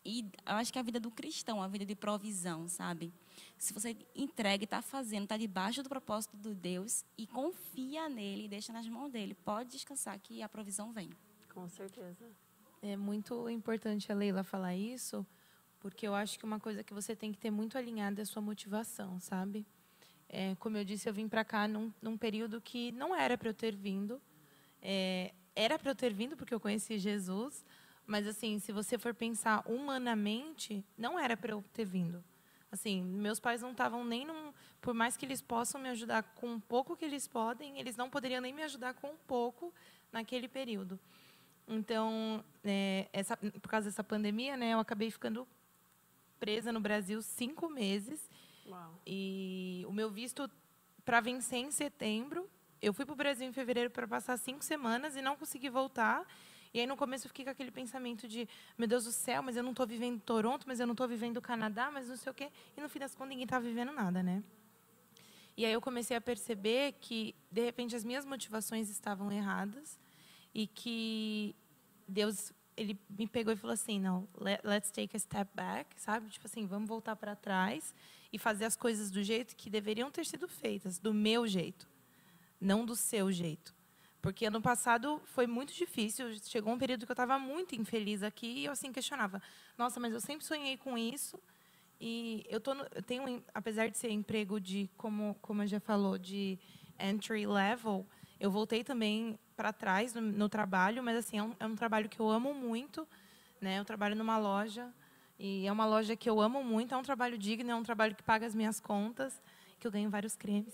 Speaker 5: E eu acho que a vida do cristão, a vida de provisão, sabe? Se você entrega, está fazendo, está debaixo do propósito de Deus e confia nele e deixa nas mãos dele, pode descansar que a provisão vem.
Speaker 1: Com certeza.
Speaker 2: É muito importante a Leila falar isso, porque eu acho que uma coisa que você tem que ter muito alinhada é a sua motivação, sabe? Como eu disse, eu vim para cá num período que não era para eu ter vindo. Era para eu ter vindo porque eu conheci Jesus, mas assim, se você for pensar humanamente, não era para eu ter vindo. Assim, meus pais não estavam nem por mais que eles possam me ajudar com um pouco que eles podem, eles não poderiam nem me ajudar com um pouco naquele período. Então, por causa dessa pandemia, né, eu acabei ficando presa no Brasil 5 meses.
Speaker 1: Uau.
Speaker 2: E o meu visto para vencer em setembro. Eu fui para o Brasil em fevereiro para passar 5 semanas e não consegui voltar. E aí, no começo, eu fiquei com aquele pensamento de, meu Deus do céu, mas eu não estou vivendo Toronto, mas eu não estou vivendo o Canadá, mas não sei o quê. E, no fim das contas, ninguém está vivendo nada, né? E aí, eu comecei a perceber que, de repente, as minhas motivações estavam erradas e que Deus, ele me pegou e falou assim, não, let's take a step back, sabe? Tipo assim, vamos voltar para trás e fazer as coisas do jeito que deveriam ter sido feitas, do meu jeito, não do seu jeito. Porque ano passado foi muito difícil, chegou um período que eu estava muito infeliz aqui e eu assim questionava, nossa, mas eu sempre sonhei com isso e eu tenho, apesar de ser emprego de, como a já falou, de entry level, eu voltei também para trás no trabalho, mas assim, é um trabalho que eu amo muito, né? Eu trabalho numa loja e é uma loja que eu amo muito, é um trabalho digno, é um trabalho que paga as minhas contas, que eu ganho vários cremes.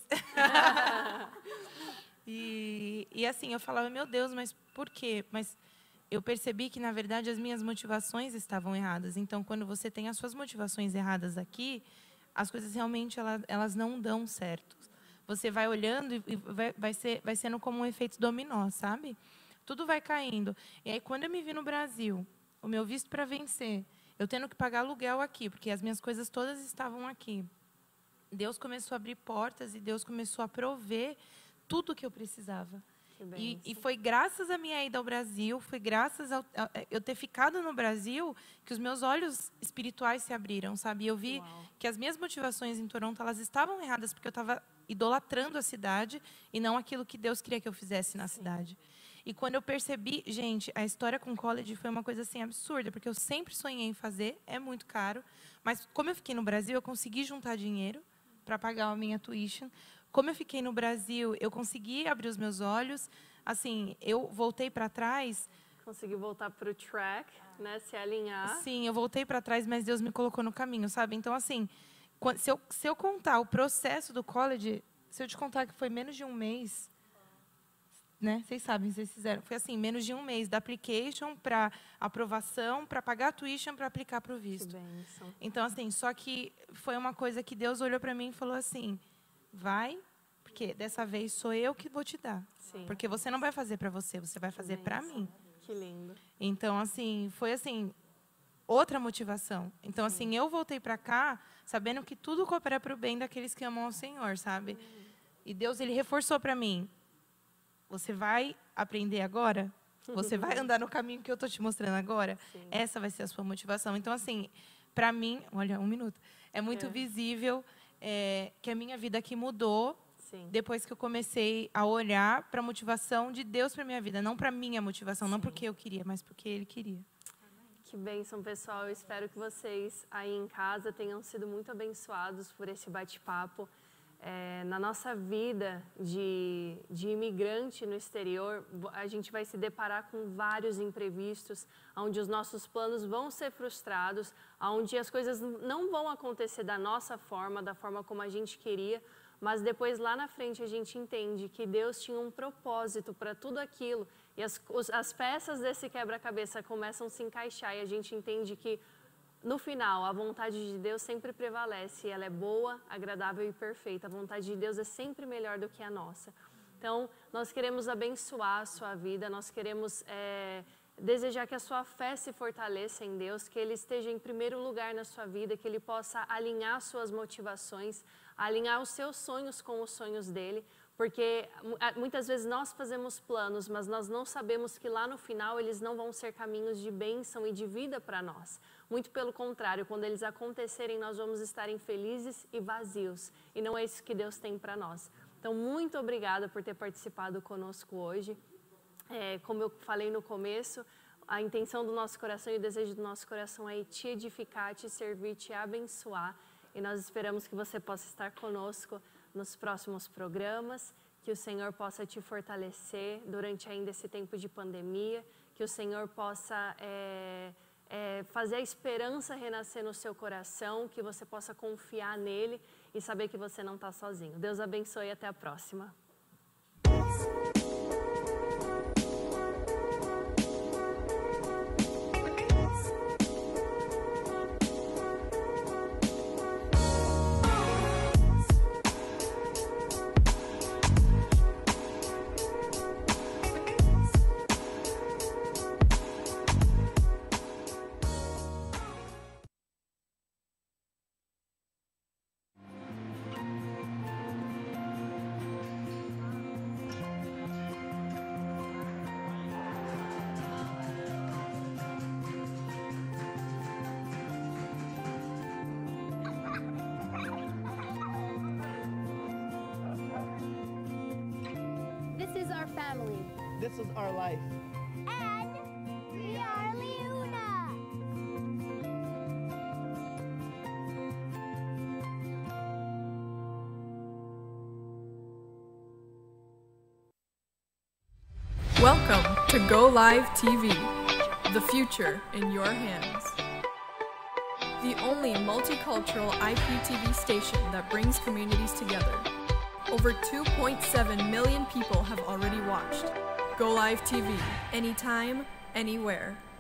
Speaker 2: E assim, eu falava, meu Deus, mas por quê? Mas eu percebi que, na verdade, as minhas motivações estavam erradas. Então, quando você tem as suas motivações erradas aqui, as coisas realmente elas não dão certo. Você vai olhando e vai sendo como um efeito dominó, sabe? Tudo vai caindo. E aí, quando eu me vi no Brasil, o meu visto para vencer, eu tendo que pagar aluguel aqui, porque as minhas coisas todas estavam aqui. Deus começou a abrir portas e Deus começou a prover tudo o que eu precisava. E foi graças à minha ida ao Brasil, foi graças a eu ter ficado no Brasil que os meus olhos espirituais se abriram, sabe? E eu vi que as minhas motivações em Toronto, elas estavam erradas, porque eu estava idolatrando a cidade e não aquilo que Deus queria que eu fizesse na cidade. E quando eu percebi, gente, a história com o college foi uma coisa assim absurda, porque eu sempre sonhei em fazer, é muito caro, mas como eu fiquei no Brasil, eu consegui juntar dinheiro para pagar a minha tuition. Como eu fiquei no Brasil, eu consegui abrir os meus olhos. Assim, eu voltei para trás.
Speaker 1: Conseguiu voltar para o track, né? Se alinhar.
Speaker 2: Sim, eu voltei para trás, mas Deus me colocou no caminho, sabe? Então, assim, se eu contar o processo do college, se eu te contar que foi menos de um mês, né? Vocês sabem, vocês fizeram. Foi assim, menos de um mês, da application para aprovação, para pagar a tuition, para aplicar para o visto.
Speaker 1: Que bênção.
Speaker 2: Então, assim, só que foi uma coisa que Deus olhou para mim e falou assim, vai, porque dessa vez sou eu que vou te dar.
Speaker 1: Sim.
Speaker 2: Porque você não vai fazer para você, você vai fazer para mim.
Speaker 1: Que lindo.
Speaker 2: Então, assim, foi assim, outra motivação. Então, assim, eu voltei para cá sabendo que tudo coopera para o bem daqueles que amam ao Senhor, sabe? E Deus, ele reforçou para mim, você vai aprender agora? Você vai andar no caminho que eu estou te mostrando agora?
Speaker 1: Sim.
Speaker 2: Essa vai ser a sua motivação. Então, assim, para mim, olha, 1 minuto, é muito visível que a minha vida aqui mudou.
Speaker 1: Sim.
Speaker 2: Depois que eu comecei a olhar para a motivação de Deus para minha vida, não para minha motivação, não porque eu queria, mas porque Ele queria.
Speaker 1: Que bênção, pessoal. Eu espero que vocês aí em casa tenham sido muito abençoados por esse bate-papo. Na nossa vida de imigrante no exterior, a gente vai se deparar com vários imprevistos, onde os nossos planos vão ser frustrados, onde as coisas não vão acontecer da nossa forma, da forma como a gente queria, mas depois lá na frente a gente entende que Deus tinha um propósito para tudo aquilo e as peças desse quebra-cabeça começam a se encaixar e a gente entende que no final, a vontade de Deus sempre prevalece, ela é boa, agradável e perfeita. A vontade de Deus é sempre melhor do que a nossa. Então, nós queremos abençoar a sua vida, nós queremos desejar que a sua fé se fortaleça em Deus, que Ele esteja em primeiro lugar na sua vida, que Ele possa alinhar suas motivações, alinhar os seus sonhos com os sonhos dEle, Porque muitas vezes nós fazemos planos, mas nós não sabemos que lá no final eles não vão ser caminhos de bênção e de vida para nós. Muito pelo contrário, quando eles acontecerem, nós vamos estar infelizes e vazios. E não é isso que Deus tem para nós. Então, muito obrigada por ter participado conosco hoje. Como eu falei no começo, a intenção do nosso coração e o desejo do nosso coração é te edificar, te servir, te abençoar. E nós esperamos que você possa estar conosco nos próximos programas, que o Senhor possa te fortalecer durante ainda esse tempo de pandemia, que o Senhor possa fazer a esperança renascer no seu coração, que você possa confiar nele e saber que você não está sozinho. Deus abençoe e até a próxima.
Speaker 6: This is our family.
Speaker 7: This is our life.
Speaker 6: And we are Leuna.
Speaker 8: Welcome to Go Live TV, the future in your hands. The only multicultural IPTV station that brings communities together. Over 2.7 million people have already watched. Go Live TV, anytime, anywhere.